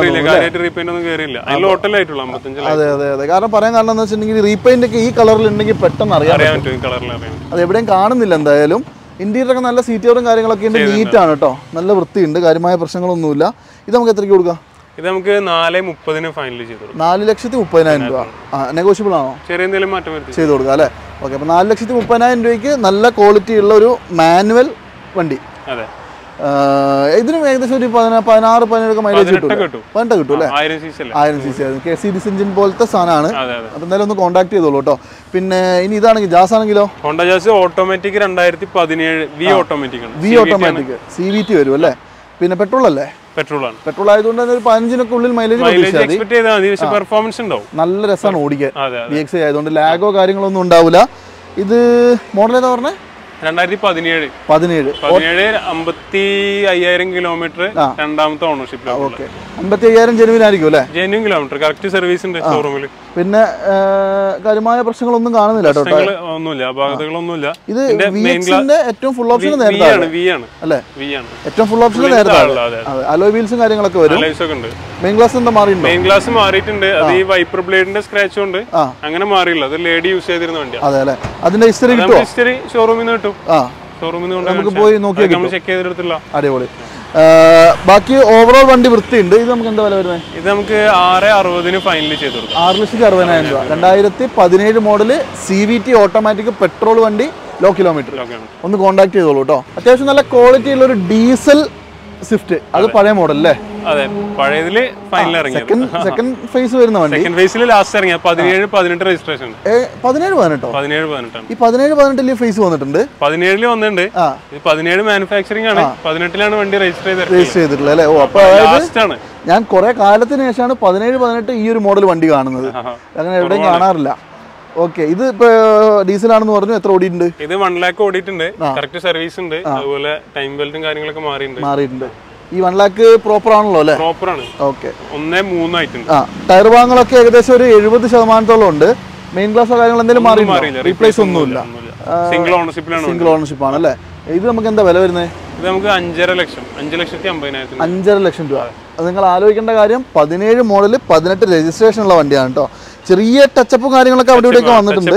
അതെ അതെ അതെ. കാരണം പറയാൻ കാരണം എന്താ വെച്ചിട്ടുണ്ടെങ്കിൽ റീപെയിന്റ് ഒക്കെ ഈ കളറിൽ ഉണ്ടെങ്കിൽ പെട്ടെന്ന് അറിയാൻ പറ്റും. അത് എവിടെയും കാണുന്നില്ല. എന്തായാലും ഇന്റീരിയർ ഒക്കെ നല്ല സീറ്റുകളും കാര്യങ്ങളൊക്കെ ഉണ്ട്, നീറ്റ് ആണ് കേട്ടോ, നല്ല വൃത്തിയുണ്ട്, കാര്യമായ പ്രശ്നങ്ങളൊന്നുമില്ല. ഇത് നമുക്ക് എത്രയ്ക്ക് കൊടുക്കാം? ഇത് നമുക്ക് നാല് മുപ്പതിന് ഫൈനൽ ചെയ്തു. നാല് ലക്ഷത്തി മുപ്പതിനായിരം രൂപ. നെഗോഷ്യബിൾ ആണോ? ചെറിയ എന്തെങ്കിലും മാറ്റം ചെയ്ത് കൊടുക്കാം അല്ലേ? ഓക്കെ. അപ്പോൾ നാല് ലക്ഷത്തി മുപ്പതിനായിരം രൂപയ്ക്ക് നല്ല ക്വാളിറ്റി ഉള്ള ഒരു മാനുവൽ വണ്ടി. അതെ. ഇതിനും ഏകദേശം ഒരു പതിനാറ് പതിനേഴ് മൈലേജ് കിട്ടും. പതിനെട്ട് കിട്ടും അല്ലേ? ആയിരം സി സി ആയിരുന്നു. കെ സീരീസ് എഞ്ചിൻ പോലത്തെ സാധനമാണ്. അപ്പൊ എന്തായാലും ഒന്ന് കോൺടാക്ട് ചെയ്തോളൂ കേട്ടോ. പിന്നെ ഇനി ഇതാണെങ്കിൽ ജാസ് ആണെങ്കിലോ? ഹോണ്ട ജാസ് ഓട്ടോമാറ്റിക് രണ്ടായിരത്തി പതിനേഴ് V automatic V automatic C V T വരും അല്ലേ? പിന്നെ പെട്രോൾ അല്ലേ? പെട്രോൾ ആണ്. പെട്രോൾ ആയതുകൊണ്ട് തന്നെ ഒരു പതിനഞ്ചിനൊക്കെ ഉള്ളിൽ മൈലേജ് പെർഫോമൻസ് ഉണ്ടാവും. നല്ല രസമാണ് ഓടിക്കാൻ. വി എക്സ് ഐ ആയതുകൊണ്ട് ലാഗോ കാര്യങ്ങളൊന്നും ഉണ്ടാവില്ല. ഇത് മോഡൽ ഏതാ പറഞ്ഞേ? രണ്ടായിരത്തി പതിനേഴ് പതിനേഴ് പതിനേഴ് അമ്പത്തി അയ്യായിരം കിലോമീറ്റർ രണ്ടാമത്തെ ഓണർഷിപ്പ്. ഓക്കെ. അമ്പത്തി അയ്യായിരം ജെനുവിൻ ആയിരിക്കും അല്ലേ? ജെനുവിൻ കിലോമീറ്റർ, കറക്റ്റ് സർവീസ് ഉണ്ട് ഷോറൂമിൽ. പിന്നെ കാര്യമായ പ്രശ്നങ്ങളൊന്നും കാണുന്നില്ല കേട്ടോ. ഒന്നുമില്ല, അപാകതകളൊന്നുമില്ല. ഇത് ഏറ്റവും ഫുൾ ഓപ്ഷൻ നേരത്തെ അല്ലേ? ഏറ്റവും ഫുൾ ഓപ്ഷൻ നേരത്തെ അലോയ് വീൽസും കാര്യങ്ങളൊക്കെ വരും. മെയിൻ ഗ്ലാസ് എന്താ മാറിയിട്ടുണ്ട്? മെയിൻ ഗ്ലാസ് മാറിയിട്ടുണ്ട്. അത് ഈ വൈപ്പർ ബ്ലേഡിന്റെ സ്ക്രാച്ച് കൊണ്ട് അങ്ങനെ മാറിയില്ല. അത് ലേഡി യൂസ് ചെയ്തിരുന്ന വണ്ടിയാണ്. അതെ അല്ലേ? അതിന്റെ ഹിസ്റ്ററി കിട്ടും. ഹിസ്റ്ററി ഷോറൂമിൽ നിന്ന് കിട്ടും. ഷോറൂമിൽ നിന്ന് നമുക്ക് പോയി നോക്കിയാൽ ചെക്ക് ചെയ്തെടുത്തില്ല. അടിപൊളി. ബാക്കി ഓവറോൾ വണ്ടി വൃത്തിയുണ്ട്. ഇത് നമുക്ക് എന്താ വില വരുന്നത്? ഇത് നമുക്ക് ആറ് അറുപതിന് ഫൈനൽ ചെയ്ത് കൊടുക്കും. ആറ് ലക്ഷത്തി അറുപതിനായിരം രൂപ. രണ്ടായിരത്തി പതിനേഴ് model C V T automatic petrol വണ്ടി, ലോ കിലോമീറ്റർ. ഒന്ന് കോൺടാക്ട് ചെയ്തോളൂ കേട്ടോ. അത്യാവശ്യം നല്ല ക്വാളിറ്റി ഉള്ള ഒരു ഡീസൽ സ്വിഫ്റ്റ്. അത് പഴയ മോഡൽ അല്ലേ? അതെ, പഴയതില് ഫൈനൽ ഇറങ്ങി. സെക്കൻഡ് ഫേസ് വരുന്ന വണ്ടി. സെക്കൻഡ് ഫേസിൽ ലാസ്റ്റ് ഇറങ്ങിയ പതിനേഴ് പതിനെട്ട് രജിസ്ട്രേഷൻ. പതിനേഴ് പതിനെട്ടോ? പതിനേഴ് പതിനെട്ടാണ്. ഈ പതിനേഴ് പതിനെട്ടില് ഫേസ് വന്നിട്ടുണ്ട്. പതിനേഴില് വന്നിട്ടുണ്ട്. പതിനേഴ് മാനുഫാക്ചറിംഗ് ആണ്. പതിനെട്ടിലാണ് വണ്ടി രജിസ്റ്റർ ചെയ്ത് രജിസ്റ്റർ ചെയ്തിട്ടുള്ളത് അല്ലേ? ഓ, അപ്പൊ ഞാൻ കുറെ കാലത്തിന് ശേഷമാണ് പതിനേഴ് പതിനെട്ട് ഈ ഒരു മോഡൽ വണ്ടി കാണുന്നത്. അങ്ങനെ എവിടെയും കാണാറില്ല. ഓക്കെ. ഇത് ഇപ്പൊ ഡീസലാണെന്ന് പറഞ്ഞു. എത്ര ഓടിയിട്ടുണ്ട്? ഇത് വൺ ലാക്ക് ഓടിയിട്ടുണ്ട്. കറക്റ്റ് സർവീസ് ഉണ്ട്. അതുപോലെ ടൈം ബെൽറ്റും കാര്യങ്ങളൊക്കെ മാറിയിട്ടുണ്ട്. മാറിയിട്ടുണ്ട്. ഈ വൺ ലാക്ക് പ്രോപ്പർ ആണല്ലോ അല്ലേ? പ്രോപ്പർ ആണ്. ഓക്കെ. ഒന്നേ മൂന്നായിട്ടുണ്ട്. ആ, ടയർ ഭാഗങ്ങളൊക്കെ ഏകദേശം ഒരു എഴുപത് ശതമാനത്തോളം ഉണ്ട്. മെയിൻ ഗ്ലാസോ കാര്യങ്ങൾ എന്തെങ്കിലും മാറിയില്ല? റീപ്ലേസ് ഒന്നുമില്ല. സിംഗിൾ ഓണർഷിപ്പിലാണ്. സിംഗിൾ ഓണർഷിപ്പ് ആണ് അല്ലേ? ഇത് നമുക്ക് എന്താ വില വരുന്നത്? ഇത് നമുക്ക് അഞ്ചര ലക്ഷം അഞ്ച് ലക്ഷത്തി അമ്പതിനായിരത്തി അഞ്ചര ലക്ഷം രൂപ. അത് നിങ്ങൾ ആലോചിക്കേണ്ട കാര്യം, പതിനേഴ് മോഡല് പതിനെട്ട് രജിസ്ട്രേഷൻ ഉള്ള വണ്ടിയാണ് കേട്ടോ. ചെറിയ ടച്ചപ്പും കാര്യങ്ങളൊക്കെ അവിടെ ഇവിടെയൊക്കെ വന്നിട്ടുണ്ട്.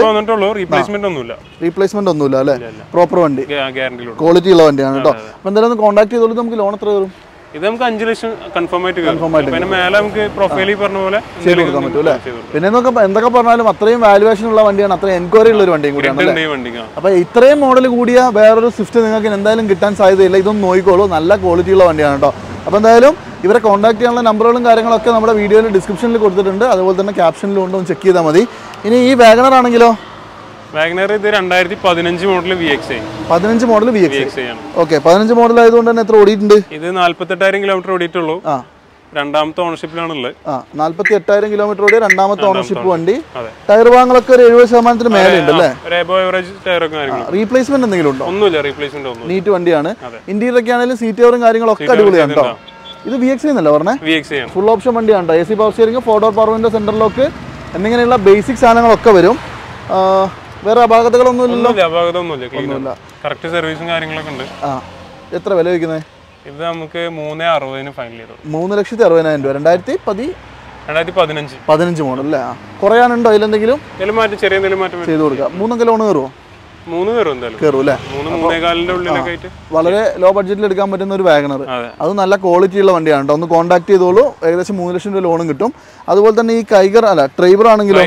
റീപ്ലേസ്മെന്റ് ഒന്നുമില്ല അല്ലേ? പ്രോപ്പർ വണ്ടി, ക്വാളിറ്റി ഉള്ള വണ്ടിയാണ് കേട്ടോ. അപ്പൊ എന്തായാലും ഒന്ന് കോൺടാക്ട് ചെയ്തോളൂ. നമുക്ക് ലോൺ എത്ര വരും? ഇത് നമുക്ക് അഞ്ച് ലക്ഷം കൺഫേം ആയിട്ട് പിന്നെ മേലെ നമുക്ക് പ്രൊഫൈലിൽ പറഞ്ഞ പോലെ ചെയ്ത് കൊടുക്കാൻ പറ്റും അല്ലേ? പിന്നെ എന്തൊക്കെ പറഞ്ഞാലും അത്രയും വാല്യുവേഷൻ ഉള്ള വണ്ടിയാണ്, അത്രയും എൻക്വയറി ഉള്ള ഒരു വണ്ടിയും കൂടിയാണ്. അപ്പൊ ഇത്രയും മോഡൽ കൂടിയ വേറൊരു സ്വിഫ്റ്റ് നിങ്ങൾക്ക് എന്തായാലും കിട്ടാൻ സാധ്യതയില്ല. ഇതൊന്നും നോക്കിക്കോളൂ, നല്ല ക്വാളിറ്റി ഉള്ള വണ്ടിയാണ് കേട്ടോ. അപ്പോൾ എന്തായാലും ഇവരെ കോൺടാക്ട് ചെയ്യാനുള്ള നമ്പറുകളും കാര്യങ്ങളൊക്കെ നമ്മുടെ വീഡിയോയിൽ ഡിസ്ക്രിപ്ഷനിൽ കൊടുത്തിട്ടുണ്ട്. അതുപോലെ തന്നെ ക്യാപ്ഷനിലും ഉണ്ട്, ഒന്ന് ചെക്ക് ചെയ്താൽ മതി. ഇനി ഈ വാഗണർ ആണെങ്കിലോ? വാഗണർ ഇത് രണ്ടായിരത്തി പതിനഞ്ച് മോഡൽ വി എക്സ് ഐ. പതിനഞ്ച് മോഡൽ വി എക്സ് ഐ ആണ്. ഓക്കെ. പതിനഞ്ച് മോഡൽ ആയതുകൊണ്ട് തന്നെ എത്ര ഓടിയിട്ടുണ്ട്? ഇത് നാല്പത്തെട്ടായിരം കിലോമീറ്റർ ഓടിയിട്ടുള്ളൂ. രണ്ടാമത്തെ ഓണർഷിപ്പിലാണുള്ളത്. ആ നാല്പത്തി എട്ടായിരം കിലോമീറ്റർ ഓടിയ രണ്ടാമത്തെ ഓണർഷിപ്പ് വണ്ടി. ടയർ ഭാഗങ്ങളൊക്കെ ഒരു എഴുപത് ശതമാനത്തിന് മേലെ ഉണ്ട് അല്ലേ? റീപ്ലേസ്മെന്റ് എന്തെങ്കിലും ഉണ്ടോ? ഒന്നുമില്ല, റീപ്ലേസ്മെന്റ് ഒന്നും. നീറ്റ് വണ്ടിയാണ്. ഇന്റീരിയർ ഒക്കെ ആണെങ്കിലും സീറ്റ് കവറും കാര്യങ്ങളൊക്കെ അടിപൊളിയാണ് കേട്ടോ. ഇത് വി എക്സ് എന്നല്ലേ പറഞ്ഞേ? ഫുൾ ഓപ്ഷൻ വണ്ടിയാണ്. A C power steering, four door power window, centre lock എന്നിങ്ങനെയുള്ള ബേസിക് സാധനങ്ങളൊക്കെ വരും. വേറെ അപാകതകളൊന്നും ഇല്ലല്ലോ? ഒന്നുമില്ല, കറക്റ്റ് സർവീസും കാര്യങ്ങളൊക്കെ ഉണ്ട്. ആ എത്ര വില വയ്ക്കുന്നത്? ഇത് നമുക്ക് മൂന്ന് അറുപതിന് ഫൈനൽ ചെയ്തു. മൂന്ന് ലക്ഷത്തി അറുപതിനായിരം രൂപ. രണ്ടായിരത്തി പതി രണ്ടായിരത്തി പതിനഞ്ച് പതിനഞ്ച് മോഡൽ അല്ലേ? കുറയാനുണ്ടോ അതിലെന്തെങ്കിലും? മാറ്റം ചെറിയ എന്തെങ്കിലും മാറ്റം ചെയ്ത് കൊടുക്കാം. മൂന്നൊക്കെ ലോൺ കയറുമോ? മൂന്ന് കയറും എന്തായാലും കയറും അല്ലേ? വളരെ ലോ ബഡ്ജറ്റിൽ എടുക്കാൻ പറ്റുന്ന ഒരു വാഗണർ. അത് നല്ല ക്വാളിറ്റി ഉള്ള വണ്ടിയാണ് കേട്ടോ. ഒന്ന് കോൺടാക്ട് ചെയ്തോളൂ. ഏകദേശം മൂന്ന് ലക്ഷം രൂപ ലോണും കിട്ടും. അതുപോലെ തന്നെ ഈ കൈഗർ അല്ല ട്രൈബർ ആണെങ്കിലും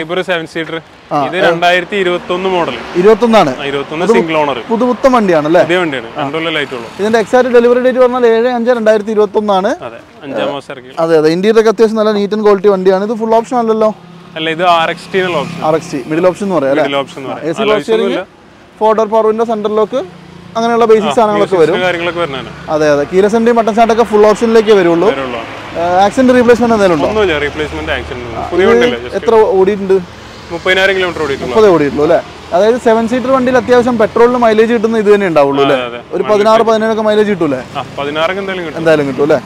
ഇരുപത്തൊന്നാണ്. പുതുപുത്തൻ വണ്ടിയാണ് അല്ലേ? ഇതിന്റെ എക്സാക്ട് ഡെലിവറി ഡേറ്റ് പറഞ്ഞാൽ ഏഴ് അഞ്ച് രണ്ടായിരത്തി ഇരുപത്തി ഒന്നാണ്. അതെ അതെ. ഇന്റീരിയർ ഒക്കെ അത്യാവശ്യം നല്ല നീറ്റ് ആൻഡ് ക്വാളിറ്റി വണ്ടിയാണ്. ഇത് ഫുൾ ഓപ്ഷൻ അല്ലല്ലോ? R X T middle option എന്ന് പറയാം. A C power steering, four door power window, centre lock അങ്ങനെയുള്ള ബേസിക് സാധനങ്ങളൊക്കെ വരും. അതെ അതെ. കീലസ് എൻട്രി, ബട്ടൺ സ്റ്റാർട്ട് ഒക്കെ ഫുൾ ഓപ്ഷനിലേക്ക് വരുള്ളൂ. ആക്സിഡന്റ് റീപ്ലേസ്മെന്റ് എന്തെങ്കിലും ഉണ്ടോ? എത്ര ഓടിയിട്ടുണ്ട്? മുപ്പതിനായിരം കിലോമീറ്റർ ഓടിയിട്ടുണ്ട്. മുപ്പത് ഓടിയിട്ടുള്ളൂ അല്ലേ? അതായത് സെവൻ സീറ്റർ വണ്ടിയിൽ അത്യാവശ്യം പെട്രോളിന് മൈലേജ് കിട്ടുന്ന ഇത് തന്നെ ഉണ്ടാവുള്ളൂ അല്ലേ? ഒരു പതിനാറ് പതിനേഴൊക്കെ മൈലേജ് കിട്ടൂലേ? എന്തായാലും കിട്ടും അല്ലേ?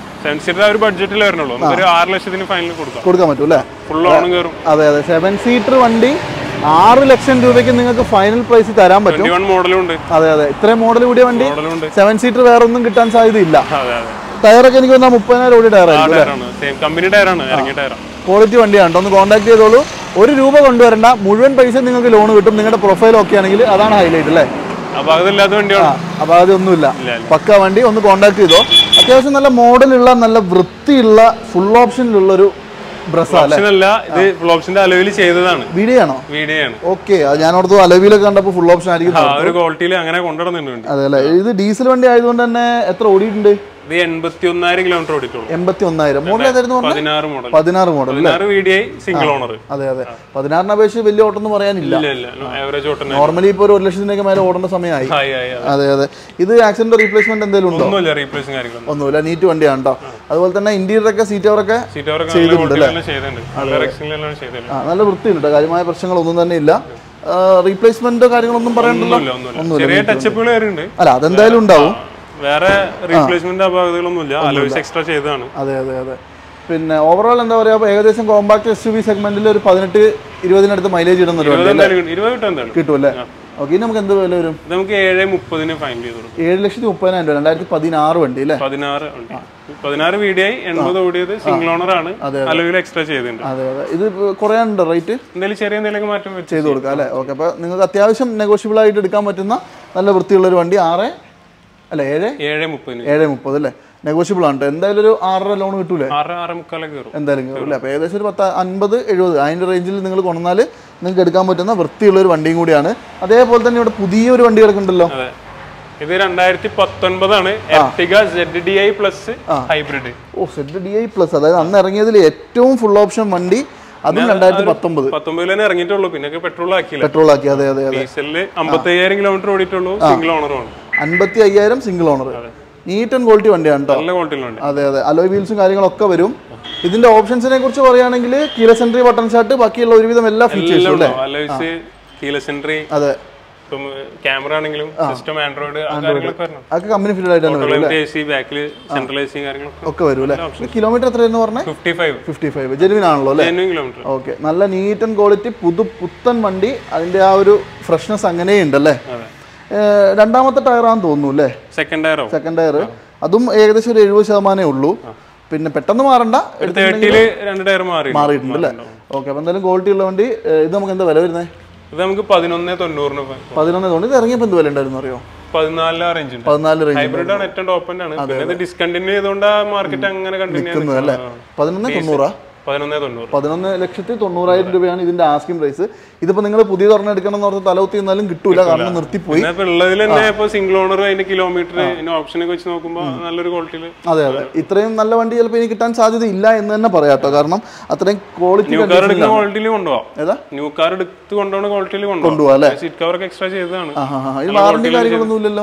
കൊടുക്കാൻ പറ്റും അല്ലേ? അതെ അതെ. സെവൻ സീറ്റർ വണ്ടി ആറ് ലക്ഷം രൂപയ്ക്ക് നിങ്ങൾക്ക് ഫൈനൽ പ്രൈസ് തരാൻ പറ്റും. അതെ അതെ. ഇത്രയും മോഡൽ കൂടിയ വണ്ടി സെവൻ സീറ്റർ വേറെ ഒന്നും കിട്ടാൻ സാധ്യതയില്ല. ടയറൊക്കെ എനിക്ക് തോന്നുന്നു മുപ്പതിനായിരം ഓടി ടയറാണ്. ക്വാളിറ്റി വണ്ടിയാണ്. ഒന്ന് കോൺടാക്ട് ചെയ്തോളൂ. ഒരു രൂപ കൊണ്ടുവരണ്ട, മുഴുവൻ പൈസ നിങ്ങൾക്ക് ലോൺ കിട്ടും. നിങ്ങളുടെ പ്രൊഫൈൽ ഒക്കെ ആണെങ്കിൽ അതാണ് ഹൈലൈറ്റ് അല്ലേ? അപാകത ഒന്നുമില്ല, പക്ക വണ്ടി. ഒന്ന് കോൺടാക്ട് ചെയ്തോ. അത്യാവശ്യം നല്ല മോഡലുള്ള നല്ല വൃത്തിയുള്ള ഫുൾ ഓപ്ഷനിലുള്ള ഒരു ഓക്കെ. ഞാൻ ഓർത്തു അലവിലൊക്കെ കണ്ടപ്പോ ഫുൾ ഓപ്ഷൻ ആയിരിക്കും. അതെ അല്ലേ? ഇത് ഡീസൽ വണ്ടി ആയതുകൊണ്ട് തന്നെ എത്ര ഓടിയിട്ടുണ്ട്? എൺപത്തി ഒന്നായിരം കിലോമീറ്റർ ഓടിയിട്ടുള്ളൂ. എൺപത്തി ഒന്നായിരം മോഡൽ ഏതായിരുന്നു? പതിനാറ് മോഡൽ. അതെ അതെ. പതിനാറിന് അപേക്ഷിച്ച് വലിയ ഓട്ടം പറയാനില്ല. നോർമലി ഇപ്പൊ ഒരു ലക്ഷത്തിനൊക്കെ മേലെ ഓടേണ്ട സമയമായി. അതെ അതെ. ഇത് ആക്സിഡന്റ് റീപ്ലേസ്മെന്റ് എന്തെങ്കിലും ഉണ്ടോ? ഒന്നുമില്ല, നീറ്റ് വണ്ടിയാണ് കേട്ടോ. അതുപോലെ തന്നെ ഇന്റീരിയർ ഒക്കെ സീറ്റ് കവറൊക്കെ ചെയ്തിട്ടുണ്ട് അല്ലേ? നല്ല വൃത്തിയുണ്ട്. കാര്യമായ പ്രശ്നങ്ങളൊന്നും തന്നെ ഇല്ല. റീപ്ലേസ്മെന്റോ കാര്യങ്ങളൊന്നും പറയണ്ടല്ലോ? ഒന്നുമില്ല. അല്ല അതെന്തായാലും ഉണ്ടാവും. വേറെ റീപ്ലേസ്മെന്റ് അപാകതകളൊന്നുമില്ല. അലോയ്സ് എക്സ്ട്രാ ചെയ്തതാണ്. അതെ അതെ അതെ. പിന്നെ ഓവറോൾ എന്താ പറയാ, ഏകദേശം കോമ്പാക്ട് എസ് യു വി സെഗ്മെന്റിൽ ഒരു പതിനെട്ട് ഇരുപതിനടുത്ത് മൈലേജ് ഇടുന്ന കിട്ടും അല്ലേ? ഓക്കെ. നമുക്ക് എന്ത് വില വരും? നമുക്ക് ഏഴ് മുപ്പതിന് ഫൈനൽ ചെയ്തു. ഏഴ് ലക്ഷത്തി മുപ്പതിനായിരം രൂപ. രണ്ടായിരത്തി പതിനാറ് വണ്ടി അല്ലേ? പതിനാറ് പതിനാറ് വീഡിയായി എൺപത് ഓടിയത് സിംഗിൾ ഓണർ ആണ്. അലോയിൽ എക്സ്ട്രാ ചെയ്തിട്ടുണ്ട്. അതെ അതെ. ഇത് കുറയാനുണ്ടോ റേറ്റ്? എന്തെങ്കിലും ചെറിയ എന്തെങ്കിലും മാറ്റം ചെയ്ത് കൊടുക്കാം അല്ലേ? ഓക്കെ. അപ്പൊ നിങ്ങൾക്ക് അത്യാവശ്യം നെഗോഷ്യബിൾ ആയിട്ട് എടുക്കാൻ പറ്റുന്ന നല്ല വൃത്തിയുള്ള ഒരു വണ്ടി. ആറ് അല്ല ഏഴ് ഏഴ് മുപ്പത് ഏഴ് മുപ്പത് അല്ലേ? നെഗോഷ്യബിൾ ആണ്. എന്തായാലും ഒരു ആറര ലോൺ കിട്ടൂലേ? എന്തായാലും കയറും അല്ലേ? അപ്പോൾ ഏകദേശം ഒരു പത്ത് അൻപത് എഴുപത് അതിൻ്റെ റേഞ്ചിൽ നിങ്ങൾ കൊണ്ടുവന്നാൽ നിങ്ങൾക്ക് എടുക്കാൻ പറ്റുന്ന വൃത്തിയുള്ള ഒരു വണ്ടിയും കൂടിയാണ്. അതേപോലെ തന്നെ ഇവിടെ പുതിയൊരു വണ്ടി കിടക്കുന്നുണ്ടല്ലോ. ഇത് രണ്ടായിരത്തി പത്തൊൻപതാണ് ഹൈബ്രിഡ്. ഓ സെഡ് ഡി ഐ പ്ലസ്, അതായത് അന്ന് ഇറങ്ങിയതിൽ ഏറ്റവും ഫുൾ ഓപ്ഷൻ വണ്ടി. അതും രണ്ടായിരത്തി പത്തൊമ്പത് പത്തൊമ്പതിൽ ഇറങ്ങിയിട്ടുള്ളൂ. പിന്നെ പെട്രോൾ ആക്കി പെട്രോൾ ആക്കി അതെ അതെ അതെ. ഡീസലിൽ അമ്പത്തി അയ്യായിരം കിലോമീറ്റർ ഓടിയിട്ടുള്ളൂ. സിംഗിൾ ഓണറുമാണ്. അൻപത്തി അയ്യായിരം single owner. Neat and quality വണ്ടിയാണ് കേട്ടോ. അതെ അതെ. അലോയ് വീൽസും കാര്യങ്ങളൊക്കെ വരും. ഇതിന്റെ ഓപ്ഷൻസിനെ കുറിച്ച് പറയുകയാണെങ്കിൽ കീലസ് എൻട്രി, ബട്ടൺ സ്റ്റാർട്ട്, ബാക്കിയുള്ള ഒരുവിധം എല്ലാ ഫീച്ചേഴ്സും അല്ലേ? അതെ. ക്യാമറ ആണെങ്കിലും സിസ്റ്റം ആൻഡ്രോയിഡ് ഒക്കെ കമ്പനി ഫിറ്റഡ് ഒക്കെ വരും അല്ലേ? കിലോമീറ്റർ എത്രയെന്ന് പറഞ്ഞാൽ ഫിഫ്റ്റി ഫൈവ് ജെനുവിൻ ആണല്ലോ അല്ലേ? ഓക്കെ. നല്ല നീറ്റ് ആൻഡ് ക്വാളിറ്റി പുതു പുത്തൻ വണ്ടി. അതിന്റെ ആ ഒരു ഫ്രഷ്നെസ് അങ്ങനെയുണ്ടല്ലേ? രണ്ടാമത്തെ ടയറാന്ന് തോന്നുന്നു അല്ലേ? Second tyre. Second tyre. അതും ഏകദേശം ഒരു എഴുപത് ശതമാനമേ ഉള്ളൂ. പിന്നെ പെട്ടെന്ന് മാറണ്ട, മാറിയിട്ടുണ്ട് അല്ലേ? ഓക്കെ. അപ്പൊ എന്തായാലും ക്വാളിറ്റി ഉള്ള വണ്ടി. ഇത് നമുക്ക് എന്താ വില വരുന്നത്? ഇത് നമുക്ക് പതിനൊന്ന് തൊണ്ണൂറിന് പതിനൊന്ന് തൊണ്ണൂറ്. ഇത് ഇറങ്ങിയപ്പോൾ എന്ത് വില ഉണ്ടായിരുന്നു അറിയോ? പതിനാല് റേഞ്ച്. പതിനാല് റേഞ്ച്. ഹൈബ്രിഡ് ആണ് ഏറ്റവും ടോപ്പ് എൻഡ് ആണ്. പിന്നെ ഡിസ്കണ്ടിന്യൂ ചെയ്തുകൊണ്ട് മാർക്കറ്റ് അങ്ങനെ കണ്ടിന്യൂ അല്ലേ? പതിനൊന്ന് തൊണ്ണൂറാ? പതിനൊന്ന് ലക്ഷത്തി തൊണ്ണൂറായിരം രൂപയാണ് ഇതിന്റെ ആസ്കിംഗ് പ്രൈസ്. ഇതിപ്പോ നിങ്ങൾ പുതിയ തുറന്ന് എടുക്കണം എന്ന് പറഞ്ഞാൽ തലകുത്തി എന്നാലും കിട്ടൂല, കാരണം നിർത്തിപ്പോയി. സിംഗിൾ ഓണർ അതിന്റെ കിലോമീറ്റർ ഓപ്ഷനൊക്കെ വെച്ച് നോക്കുമ്പോൾ നല്ലൊരു ക്വാളിറ്റിയിൽ. അതെ അതെ. ഇത്രയും നല്ല വണ്ടി ചിലപ്പോൾ ഇനി കിട്ടാൻ സാധ്യത ഇല്ല എന്ന് തന്നെ പറയാട്ടോ. കാരണം അത്രയും ക്വാളിറ്റി ക്വാളിറ്റിയിൽ കൊണ്ടുപോകാം. ഏതാ ന്യൂ കാർ എടുത്ത് കൊണ്ടുപോകുന്ന ക്വാളിറ്റിയിൽ കൊണ്ടുപോകാം അല്ലേ? സീറ്റ് കവർ ഒക്കെ എക്സ്ട്രാ ചെയ്തതാണ്. വാറണ്ടി കാര്യങ്ങളൊന്നും ഇല്ലല്ലോ?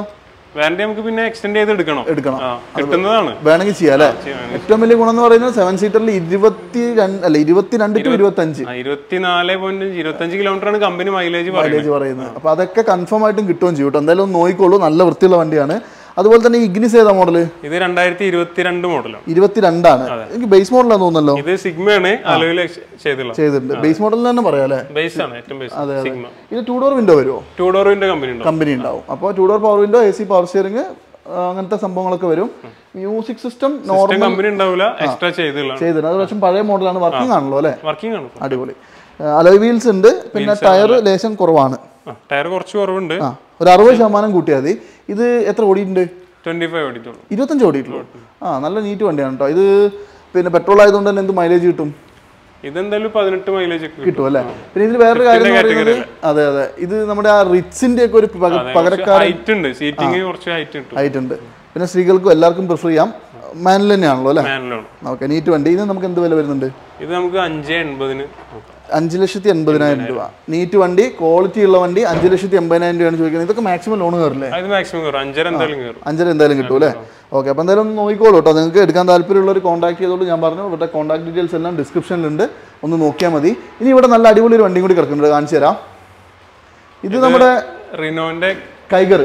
വാറന്റി നമുക്ക് പിന്നെ എക്സ്റ്റെൻഡ് ചെയ്ത് എടുക്കണം എടുക്കണം കിട്ടുന്നതാണ്, വേണമെങ്കിൽ ചെയ്യാം അല്ലേ. ഏറ്റവും വലിയ ഗുണം എന്ന് പറയുന്നത് സെവൻ സീറ്ററിൽ ഇരുപത്തി രണ്ട് അല്ല ഇരുപത്തിരണ്ട് ടു ഇരുപത്തി അഞ്ച് ഇരുപത്തിനാല് പോയിന്റ് ഇരുപത്തഞ്ച് കിലോമീറ്റർ ആണ് കമ്പനി മൈലേജ് മൈലേജ് പറയുന്നത്. അപ്പൊ അതൊക്കെ കൺഫേം ആയിട്ടും കിട്ടുകയും ചെയ്യും. എന്തായാലും ഒന്ന് നോക്കിക്കോളൂ, നല്ല വൃത്തിയുള്ള വണ്ടിയാണ്. അതുപോലെ തന്നെ ഇഗ്നിസ് ഏതാ മോഡല്? ഇത് രണ്ടായിരത്തി ഇരുപത്തിരണ്ട് മോഡലാണ്. ഇരുപത്തിരണ്ടാണ്. എനിക്ക് ബേസ് മോഡലാന്ന് തോന്നുന്നല്ലോ. ഇത് സിഗ്മയാണ് അലോയിൽ ചെയ്തിട്ടുണ്ട്. ബേസ് മോഡൽ തന്നെ പറയാം അല്ലേ? ബേസ് ആണ് ഏറ്റവും ബേസ്. അതെ. ഇത് ടൂ ഡോർ വിൻഡോ വരുമോ? ടൂ ഡോർ വിൻഡോ കമ്പനി ഉണ്ടാവും. കമ്പനി ഉണ്ടാവും. അപ്പോൾ two door power window, A C power steering, അങ്ങനത്തെ സംഭവങ്ങളൊക്കെ വരും. മ്യൂസിക് സിസ്റ്റം നോർമൽ കമ്പനി ഉണ്ടാവില്ല, എക്സ്ട്രാ ചെയ്തില്ല ചെയ്തിട്ടുണ്ട്. അത് പക്ഷേ പഴയ മോഡലാണ്. വർക്കിംഗ് ആണല്ലോ അല്ലേ? വർക്കിംഗ് ആണ്. അടിപൊളി. അലോയ് വീൽസ് ഉണ്ട്. പിന്നെ ടയർ ലേശം കുറവാണ്. ടയർ കുറച്ച് കുറവുണ്ട്. ഒരു അറുപത് ശതമാനം കൂട്ടിയാൽ മതി. ഇത് എത്ര ഓടിയിട്ടുണ്ട്? ഇരുപത്തഞ്ച് ഓടിയിട്ടുള്ളൂ. ആ നല്ല നീറ്റ് വണ്ടിയാണ് കേട്ടോ. ഇത് പിന്നെ പെട്രോൾ ആയതുകൊണ്ട് തന്നെ എന്ത് മൈലേജ് കിട്ടും? ഇതെന്തായാലും പതിനെട്ട് മൈലേജ് കിട്ടും അല്ലേ? പിന്നെ ഇതിൽ വേറൊരു കാര്യം എന്ന് പറയുന്നത്, അതെ അതെ, ഇത് നമ്മുടെ ആ റിച്ചിന്റെ ഒക്കെ ഒരു പകരക്കാരൻ ഹൈറ്റ് ഉണ്ട്. പിന്നെ സ്ത്രീകൾക്കും എല്ലാവർക്കും പ്രിഫർ ചെയ്യാം. മാനുവൽ തന്നെയാണല്ലോ അല്ലേ? ഓക്കെ, നീറ്റ് വണ്ടി. ഇത് നമുക്ക് എന്ത് വില വരുന്നുണ്ട്? ഇത് നമുക്ക് അഞ്ച് എൺപതിന് അഞ്ച് ലക്ഷത്തി എൺപതിനായിരം രൂപ. നീറ്റ് വണ്ടി, ക്വാളിറ്റി ഉള്ള വണ്ടി, അഞ്ച് ലക്ഷത്തി എൺപതിനായിരം രൂപയാണ് ചോദിക്കുന്നത്. ഇതൊക്കെ മാക്സിമം ലോൺ കയറില്ലേ? അഞ്ചര എന്തായാലും കിട്ടും അല്ലേ? ഓക്കെ, അപ്പോൾ എന്തായാലും നോക്കിക്കോളൂ കേട്ടോ. നിങ്ങൾക്ക് എടുക്കാൻ താല്പര്യമുള്ളവർ കോൺടാക്ട് ചെയ്തോളൂ. ഞാൻ പറഞ്ഞു ഇവരുടെ കോൺടാക്ട് ഡീറ്റെയിൽസ് എല്ലാം ഡിസ്ക്രിപ്ഷനിലുണ്ട്, ഒന്ന് നോക്കിയാൽ മതി. ഇനി ഇവിടെ നല്ല അടിപൊളി ഒരു വണ്ടിയും കൂടി കിടക്കുന്നുണ്ട്, കാണിച്ചു തരാം. ഇത് നമ്മുടെ റിനോന്റെ കൈഗർ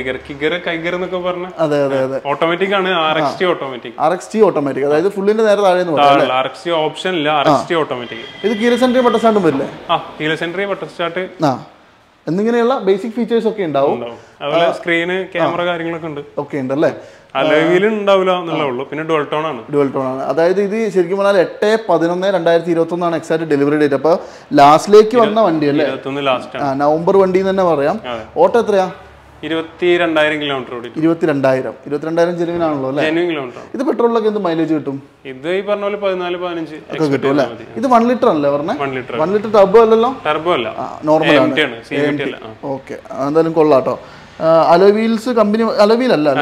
അതെ അതെ അതെ ഓട്ടോമാറ്റിക് ആണ്. R X T automatic. R X T automatic, അതായത് ഫുള്ളിന്റെ നേരെ താഴെ ആർ എക്സ് ടി ഓപ്ഷൻ ഇല്ല, ആർ എക്സ് ടി ഓട്ടോമാറ്റിക്. ഇത് കീലസ് എൻട്രി ബട്ടർ സ്റ്റാർട്ടും വരില്ലേ? ആ കീലസ് എൻട്രി ബട്ടർ സ്റ്റാർട്ട് ആ എന്നിങ്ങനെയുള്ള ബേസിക് ഫീച്ചേഴ്സ് ഒക്കെ ഉണ്ടാവും. അതുപോലെ സ്ക്രീന്, ക്യാമറ കാര്യങ്ങളൊക്കെ ഉണ്ട്. ഒക്കെ ഉണ്ട് അല്ലേ? അലോയിൽ ഉണ്ടാവില്ല എന്നുള്ളേ ഉള്ളൂ. പിന്നെ ഡുവൽ ടോൺ ആണ്. ഡുവൽ ടോൺ ആണ്. അതായത് ഇത് ശരിക്കും പറഞ്ഞാൽ എട്ട് പതിനൊന്ന് രണ്ടായിരത്തി ഇരുപത്തി ഒന്നാണ് എക്സാക്ട് ഡെലിവറി ഡേറ്റ്. അപ്പൊ ലാസ്റ്റിലേക്ക് വന്ന വണ്ടി അല്ലേ? നവംബർ വണ്ടി തന്നെ പറയാം. ഓട്ടോ എത്രയാ? ഇരുപത്തിരണ്ടായിരം കിലോമീറ്റർ ഓടി. ഇരുപത്തിരണ്ടായിരം ഇരുപത്തിരണ്ടായിരം ജെനുവിനാണല്ലോ അല്ലേ? കിലോമീറ്റർ. ഇത് പെട്രോളിലൊക്കെ എന്ത് മൈലേജ് കിട്ടും? ഇത് ഈ പറഞ്ഞ പോലെ പതിനാല് പതിനഞ്ച് ഒക്കെ കിട്ടും അല്ലേ? ഇത് വൺ ലിറ്റർ അല്ലേ പറഞ്ഞേ? One litre one litre turbo അല്ലല്ലോ? ടർബോ അല്ല, നോർമൽ ആണ്. ഓക്കെ, എന്തായാലും കൊള്ളാട്ടോ. Alloy wheels company alloy wheel അല്ല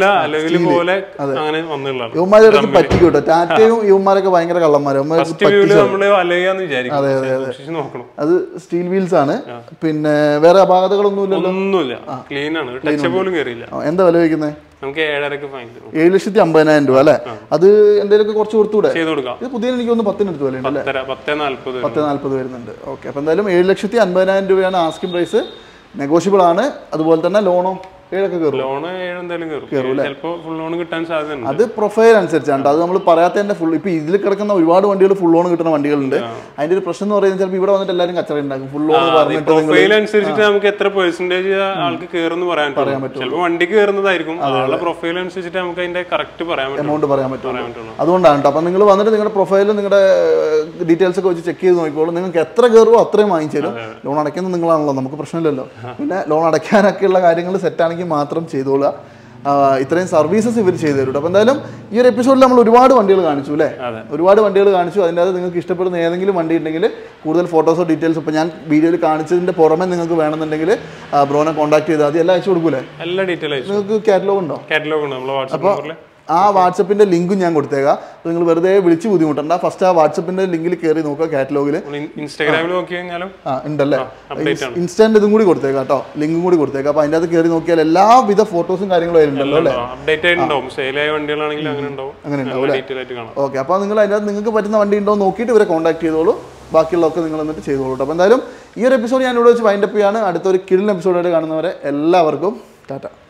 ഇവന്മാരൊക്കെ പറ്റിക്കൂട്ടോ. ടാറ്റയും ഇവന്മാരൊക്കെ ഭയങ്കര കള്ളന്മാരും. അത് സ്റ്റീൽ വീൽസ് ആണ്. പിന്നെ വേറെ അപാകതകളൊന്നും ഇല്ലല്ലോ? എന്താ വില വയ്ക്കുന്നത്? ഏഴ് ലക്ഷത്തി അമ്പതിനായിരം രൂപ അല്ലെ? അത് എന്തെങ്കിലും കുറച്ച് കൊടുത്തൂടെ? ഇത് പുതിയ എനിക്ക് ഒന്ന് പത്തിന് എടുത്തു വില ഉണ്ടല്ലേ? പത്ത് നാല്പത് വരുന്നുണ്ട്. ഓക്കെ, അപ്പൊ എന്തായാലും ഏഴ് ലക്ഷത്തി അമ്പതിനായിരം രൂപയാണ് ആസ്കിംഗ് പ്രൈസ്. നെഗോഷ്യബിൾ ആണ്. അതുപോലെ തന്നെ ലോണോ ഏഴൊക്കെ കയറും. അത് പ്രൊഫൈൽ അനുസരിച്ചാണ്. അത് നമ്മൾ പറയാത്തതിന്റെ ഫുൾ. ഇപ്പൊ ഇതിൽ കിടക്കുന്ന ഒരുപാട് വണ്ടികൾ ഫുൾ ലോൺ കിട്ടുന്ന വണ്ടികളുണ്ട്. അതിന്റെ ഒരു പ്രശ്നം എന്ന് പറയുന്നത് ചിലപ്പോൾ ഇവിടെ വന്നിട്ട് എല്ലാവരും കച്ചറ ഉണ്ടാക്കും. ഫുൾ ലോൺ പറഞ്ഞിട്ട് നമുക്ക് എത്ര പെർസെന്റേജ് ആൾക്ക് കയറുന്നു പറയാൻ പറയാൻ പറ്റും. ചിലപ്പോൾ വണ്ടിക്ക് കയറുന്നതായിരിക്കും. പ്രൊഫൈൽ അനുസരിച്ചിട്ട് നമുക്ക് അതിന്റെ കറക്റ്റ് പറയാൻ എമൗണ്ട് പറയാൻ പറ്റും. അതുകൊണ്ടാണ് കേട്ടോ. അപ്പൊ നിങ്ങൾ വന്നിട്ട് നിങ്ങളുടെ പ്രൊഫൈലും നിങ്ങളുടെ ഡീറ്റെയിൽസ് ഒക്കെ വെച്ച് ചെക്ക് ചെയ്ത് നോക്കിക്കോളൂ. നിങ്ങൾക്ക് എത്ര കയറുമോ അത്രയും വാങ്ങിച്ചു തരും. ലോൺ അടയ്ക്കുന്നത് നിങ്ങളാണല്ലോ, നമുക്ക് പ്രശ്നമില്ലല്ലോ. പിന്നെ ലോൺ അടയ്ക്കാനൊക്കെയുള്ള കാര്യങ്ങൾ സെറ്റാണെങ്കിൽ മാത്രം ചെയ്തോളുക. ഇത്രയും സർവീസസ് ഇവർ ചെയ്തു തരും. അപ്പോൾ എന്തായാലും ഈ ഒരു എപ്പിസോഡിൽ നമ്മൾ ഒരുപാട് വണ്ടികൾ കാണിച്ചു അല്ലേ? ഒരുപാട് വണ്ടികൾ കാണിച്ചു. അതിൻ്റെ അത് നിങ്ങൾക്ക് ഇഷ്ടപ്പെടുന്ന ഏതെങ്കിലും വണ്ടി ഉണ്ടെങ്കിൽ കൂടുതൽ ഫോട്ടോസോ ഡീറ്റെയിൽസോ ഇപ്പോൾ ഞാൻ വീഡിയോയിൽ കാണിച്ചതിൻ്റെ പുറമെ നിങ്ങൾക്ക് വേണമെന്നുണ്ടെങ്കിൽ ബ്രോനെ കോൺടാക്ട് ചെയ്താൽ മതി. എല്ലാം അയച്ചു കൊടുക്കൂലേ? എല്ലാ ഡീറ്റെയിൽ നിങ്ങൾക്ക് കാറ്റലോഗ് ഉണ്ടോ? കാറ്റലോഗ് ഉണ്ട് നമ്മൾ വാട്സാപ്പിൽ. ആ വാട്സപ്പിന്റെ ലിങ്കും ഞാൻ കൊടുത്തേക്കാം. അപ്പോൾ നിങ്ങൾ വെറുതെ വിളിച്ച് ബുദ്ധിമുട്ടണ്ട. ഫസ്റ്റ് ആ വാട്സപ്പിന്റെ ലിങ്കിൽ കയറി നോക്കുക, കാറ്റലോഗിൽ. ഇൻസ്റ്റാഗ്രാമിൽ നോക്കി കഴിഞ്ഞാലും ആ ഉണ്ടല്ലേ? ഇൻസ്റ്റാന്റ് ഇതും കൂടി കൊടുത്തേക്കാം കേട്ടോ, ലിങ്കും കൂടി കൊടുത്തേക്കാം. അപ്പോൾ അതിൻ്റെ അത് കയറി നോക്കിയാൽ എല്ലാവിധ ഫോട്ടോസും കാര്യങ്ങളും അതിലുണ്ടല്ലോ അല്ലേ? അങ്ങനെ ഉണ്ടാവും. ഓക്കെ, അപ്പോൾ നിങ്ങൾ അതിൻ്റെ നിങ്ങൾക്ക് പറ്റുന്ന വണ്ടി ഉണ്ടോ നോക്കിയിട്ട് ഇവരെ കോൺടാക്ട് ചെയ്തോളൂ. ബാക്കിയുള്ളതൊക്കെ നിങ്ങൾ എന്നിട്ട് ചെയ്തോളൂ. അപ്പോൾ എന്തായാലും ഈ ഒരു എപ്പിസോഡ് ഞാൻ ഇവിടെ വെച്ച് വൈൻഡപ്പ് ചെയ്യാണ്. അടുത്തൊരു കിടിലൻ എപ്പിസോഡായിട്ട് കാണുന്നവരെ എല്ലാവർക്കും ടാറ്റ.